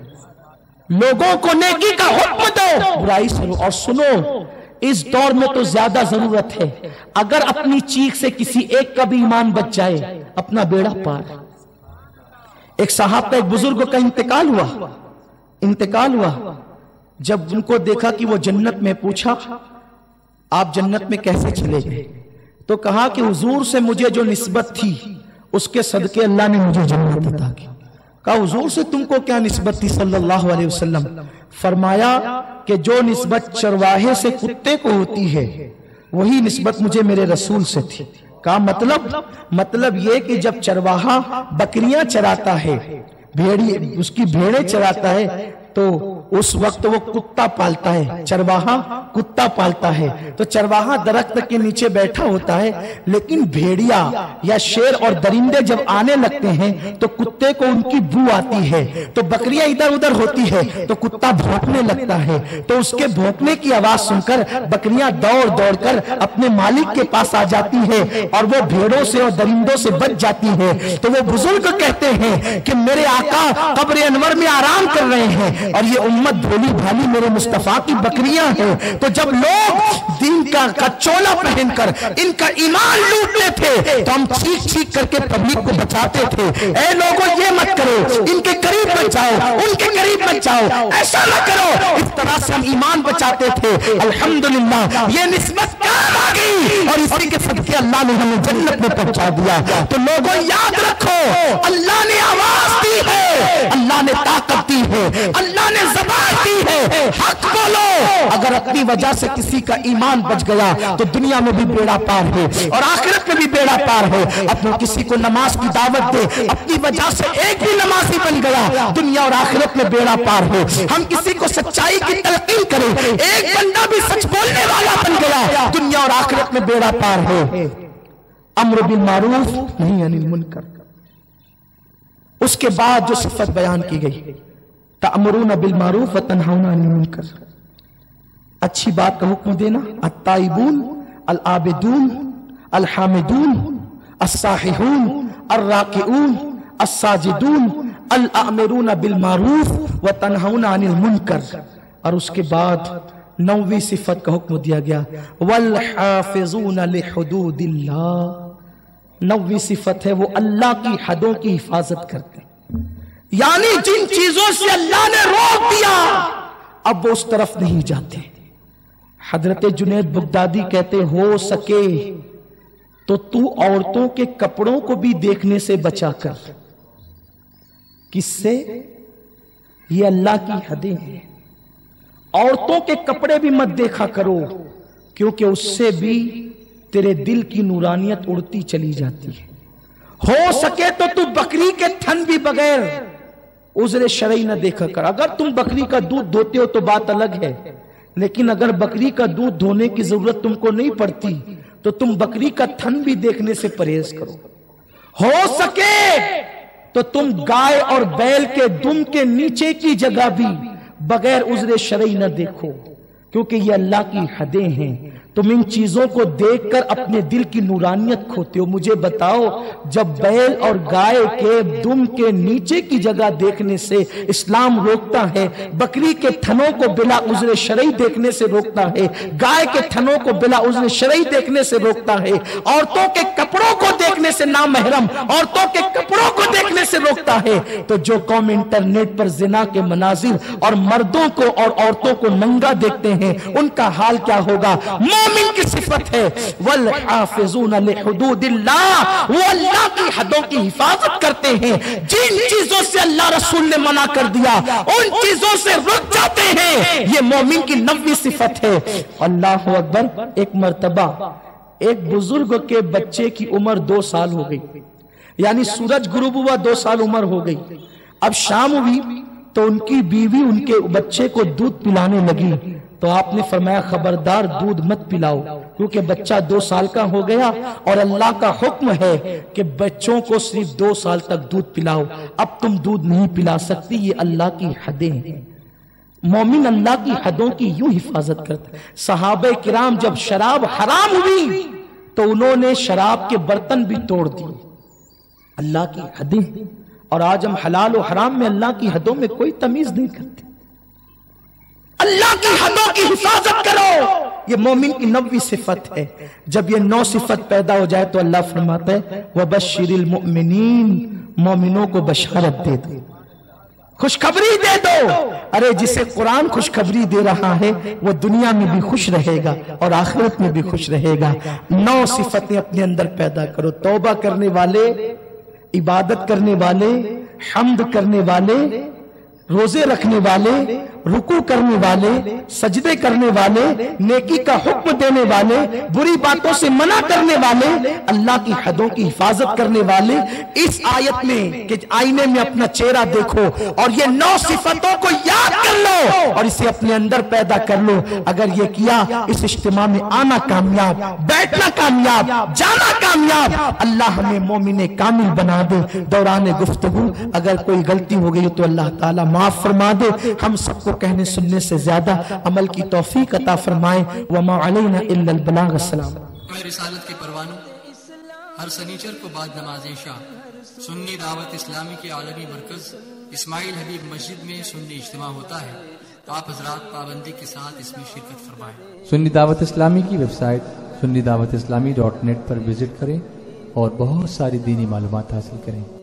Speaker 2: لوگوں کو نیکی کا حکم دو، برائی سے روکو۔ اور سنو، اس دور میں تو زیادہ ضرورت ہے، اگر اپنی چیخ سے کسی ایک کا بھی ایمان بچ جائے اپنا بیڑا پار۔ ایک صاحب کا ایک بزرگ کا انتقال ہوا، جب ان کو دیکھا کہ وہ جنت میں، پوچھا آپ جنت میں کیسے چلے گئے؟ تو کہا کہ حضور سے مجھے جو نسبت تھی اس کے صدقے اللہ نے مجھے جنت عطا کی۔ کہا حضور سے تم کو کیا نسبت تھی صلی اللہ علیہ وسلم؟ فرمایا کہ جو نسبت چرواہے سے کتے کو ہوتی ہے وہی نسبت مجھے میرے رسول سے تھی۔ کہا مطلب یہ کہ جب چرواہا بکریاں چراتا ہے، اس کی بھیڑیں چراتا ہے تو اس وقت وہ کتا پالتا ہے، چرواہا کتا پالتا ہے، تو چرواہا درخت کے نیچے بیٹھا ہوتا ہے، لیکن بھیڑیا یا شیر اور درندے جب آنے لگتے ہیں تو کتے کو ان کی بو آتی ہے، تو بکریاں ادھر ادھر ہوتی ہے تو کتا بھونکنے لگتا ہے، تو اس کے بھونکنے کی آواز سن کر بکریاں دوڑ دوڑ کر اپنے مالک کے پاس آ جاتی ہے اور وہ بھیڑوں سے اور درندوں سے بچ جاتی ہے۔ تو وہ بزرگ کہتے ہیں کہ میرے آقا قبر انور میں آرام کر رہے ہیں اور یہ امت بھولی بھالی میرے مصطفیٰ کی بکریاں ہیں، تو جب لوگ دین کا چولا پہن کر ان کا ایمان لوٹتے تھے تو ہم چیخ چیخ کر کے پبلک کو بچاتے تھے، اے لوگوں یہ مت کرو، ان کے قریب مت جاؤ، ان کے قریب مت جاؤ، ایسا نہ کرو۔ اس طرح سے ہم ایمان بچاتے تھے۔ الحمدللہ یہ نسبت کام آ گئی اور اسی کے صدقے اللہ نے ہمیں جنت میں پہنچا دیا۔ تو لوگوں یاد رکھو، اللہ نے آواز دی ہے، اللہ نے طاقت دی ہے، اللہ نے زبان دی ہے، حق بولو۔ اگر اپنی وجہ سے کسی کا ایمان بچ گیا تو دنیا میں بھی بیڑا پار ہے اور آخرت میں بھی بیڑا پار ہے۔ اپنے کسی کو نماز کی دعوت دے، اپنی وجہ سے ایک بھی نمازی بن گیا، دنیا اور آخرت میں بیڑا پار ہے۔ ہم کسی کو سچائی کی تلقین کریں، ایک بندہ بھی سچ بولنے والا بن گیا، دنیا اور آخرت میں بیڑا پار ہے۔ امر بالمعروف نہیں عن المنکر۔ اس کے بعد جو صفت بیان کی گئی، تأمرون بالمعروف وتنہون عن المنکر، اچھی بات کا حکم دینا، التائبون العابدون الحامدون الساححون الراکعون الساجدون الآمرون بالمعروف وتنہون عن المنکر۔ اور اس کے بعد 9ویں صفت کا حکم دیا گیا، والحافظون لحدود اللہ۔ 9ویں صفت ہے وہ اللہ کی حدوں کی حفاظت کرتے، یعنی جن چیزوں سے اللہ نے روک دیا اب وہ اس طرف نہیں جاتے۔
Speaker 1: حضرت جنید بغدادی کہتے ہو سکے تو تو عورتوں کے کپڑوں کو بھی دیکھنے سے بچا کر. کس سے؟ یہ اللہ کی حدیں ہیں. عورتوں کے کپڑے بھی مت دیکھا کرو کیونکہ اس سے بھی تیرے دل کی نورانیت اڑتی چلی جاتی ہے. ہو سکے تو بکری کے تھن بھی بغیر عذر شرعی نہ دیکھا کر. اگر تم بکری کا دودھ دھوتے ہو تو بات الگ ہے، لیکن اگر بکری کا دودھ دھونے کی ضرورت تم کو نہیں پڑتی تو تم بکری کا تھن بھی دیکھنے سے پرہیز کرو. ہو سکے تو تم گائے اور بیل کے دم کے نیچے کی جگہ بھی بغیر عذر شرعی نہ دیکھو کیونکہ یہ اللہ کی حدیں ہیں. تم ان چیزوں کو دیکھ کر اپنے دل کی نورانیت کھوتے ہو. مجھے بتاؤ جب بیل اور گائے کے دم کے نیچے کی جگہ دیکھنے سے اسلام روکتا ہے، بکری کے تھنوں کو بلا عذر شرعی دیکھنے سے روکتا ہے، گائے کے تھنوں کو بلا عذر شرعی دیکھنے سے روکتا ہے، عورتوں کے کپڑوں کو دیکھنے سے نامحرم عورتوں کے کپڑوں کو دیکھنے سے روکتا ہے، تو جو قوم انٹرنیٹ پر زنا کے مناظر اور مردوں کو اور عورتوں کو ننگا دیکھتے ہیں ان کا حال کیا ہوگا؟ مومن کی صفت ہے والحافظون لحدود اللہ، وہ اللہ کی حدوں کی حفاظت کرتے ہیں. جن چیزوں سے اللہ رسول نے منع کر دیا ان چیزوں سے رک جاتے ہیں. یہ مومن کی 90 صفت ہے. اللہ اکبر. ایک مرتبہ ایک بزرگ کے بچے کی عمر 2 سال ہو گئی، یعنی سورج غروب ہوا 2 سال عمر ہو گئی. اب شام ہوئی تو ان کی بیوی ان کے بچے کو دودھ پلانے لگی تو آپ نے فرمایا خبردار دودھ مت پلاؤ کیونکہ بچہ 2 سال کا ہو گیا اور اللہ کا حکم ہے کہ بچوں کو صرف 2 سال تک دودھ پلاؤ. اب تم دودھ نہیں پلا سکتی، یہ اللہ کی حدیں ہیں. مومن اللہ کی حدوں کی یوں حفاظت کرتا ہے. صحابہ کرام جب شراب حرام ہوئی تو انہوں نے شراب کے برتن بھی توڑ دیے. اللہ کی حدیں. اور آج ہم حلال و حرام میں اللہ کی حدوں میں کوئی تمیز نہیں کرتے. اللہ کی حدوں کی حفاظت کرو. یہ مومن کی 90 صفت ہے. جب یہ 9 صفت پیدا ہو جائے تو اللہ فرماتا ہے وَبَشِّرِ الْمُؤْمِنِينَ، مومنوں کو بشارت دے دو، خوشخبری دے دو. ارے جسے قرآن خوشخبری دے رہا ہے وہ دنیا میں بھی خوش رہے گا اور آخرت میں بھی خوش رہے گا. 9 صفتیں اپنے اندر پیدا کرو. توبہ کرنے والے، عبادت کرنے والے، حمد کرنے والے، روزے رکھنے والے، رکوع کرنے والے، سجدے کرنے والے، نیکی کا حکم دینے والے، بری باتوں سے منع کرنے والے، اللہ کی حدوں کی حفاظت کرنے والے. اس آیت میں کہ آئینے میں اپنا چہرہ دیکھو اور یہ 9 صفتوں کو یاد کر لو اور اسے اپنے اندر پیدا کر لو. اگر یہ کیا اس اجتماع میں آنا کامیاب، بیٹھنا کامیاب، جانا کامیاب. اللہ ہمیں مومن کامل بنا دے. دوران گفتگو اگر کوئی غلطی ہو گئی تو اللہ تعالیٰ معاف فرما دے. ہم سب کو کہنے سننے سے زیادہ عمل کی توفیق عطا فرمائے. وما علینا الا البلاغ. السلام.
Speaker 4: رسالت کے پروانوں ہر سنیچر کو بعد نماز عشاء سنی دعوت اسلامی کے عالمی مرکز اسماعیل حبیب مسجد میں سنی اجتماع ہوتا ہے. آپ حضرات پابندی کے ساتھ اس میں شرکت فرمائیں.
Speaker 5: سنی دعوت اسلامی کی ویب سائٹ sunnidawatisllami.net پر وزٹ کریں اور بہت ساری دینی معلومات حاصل کریں.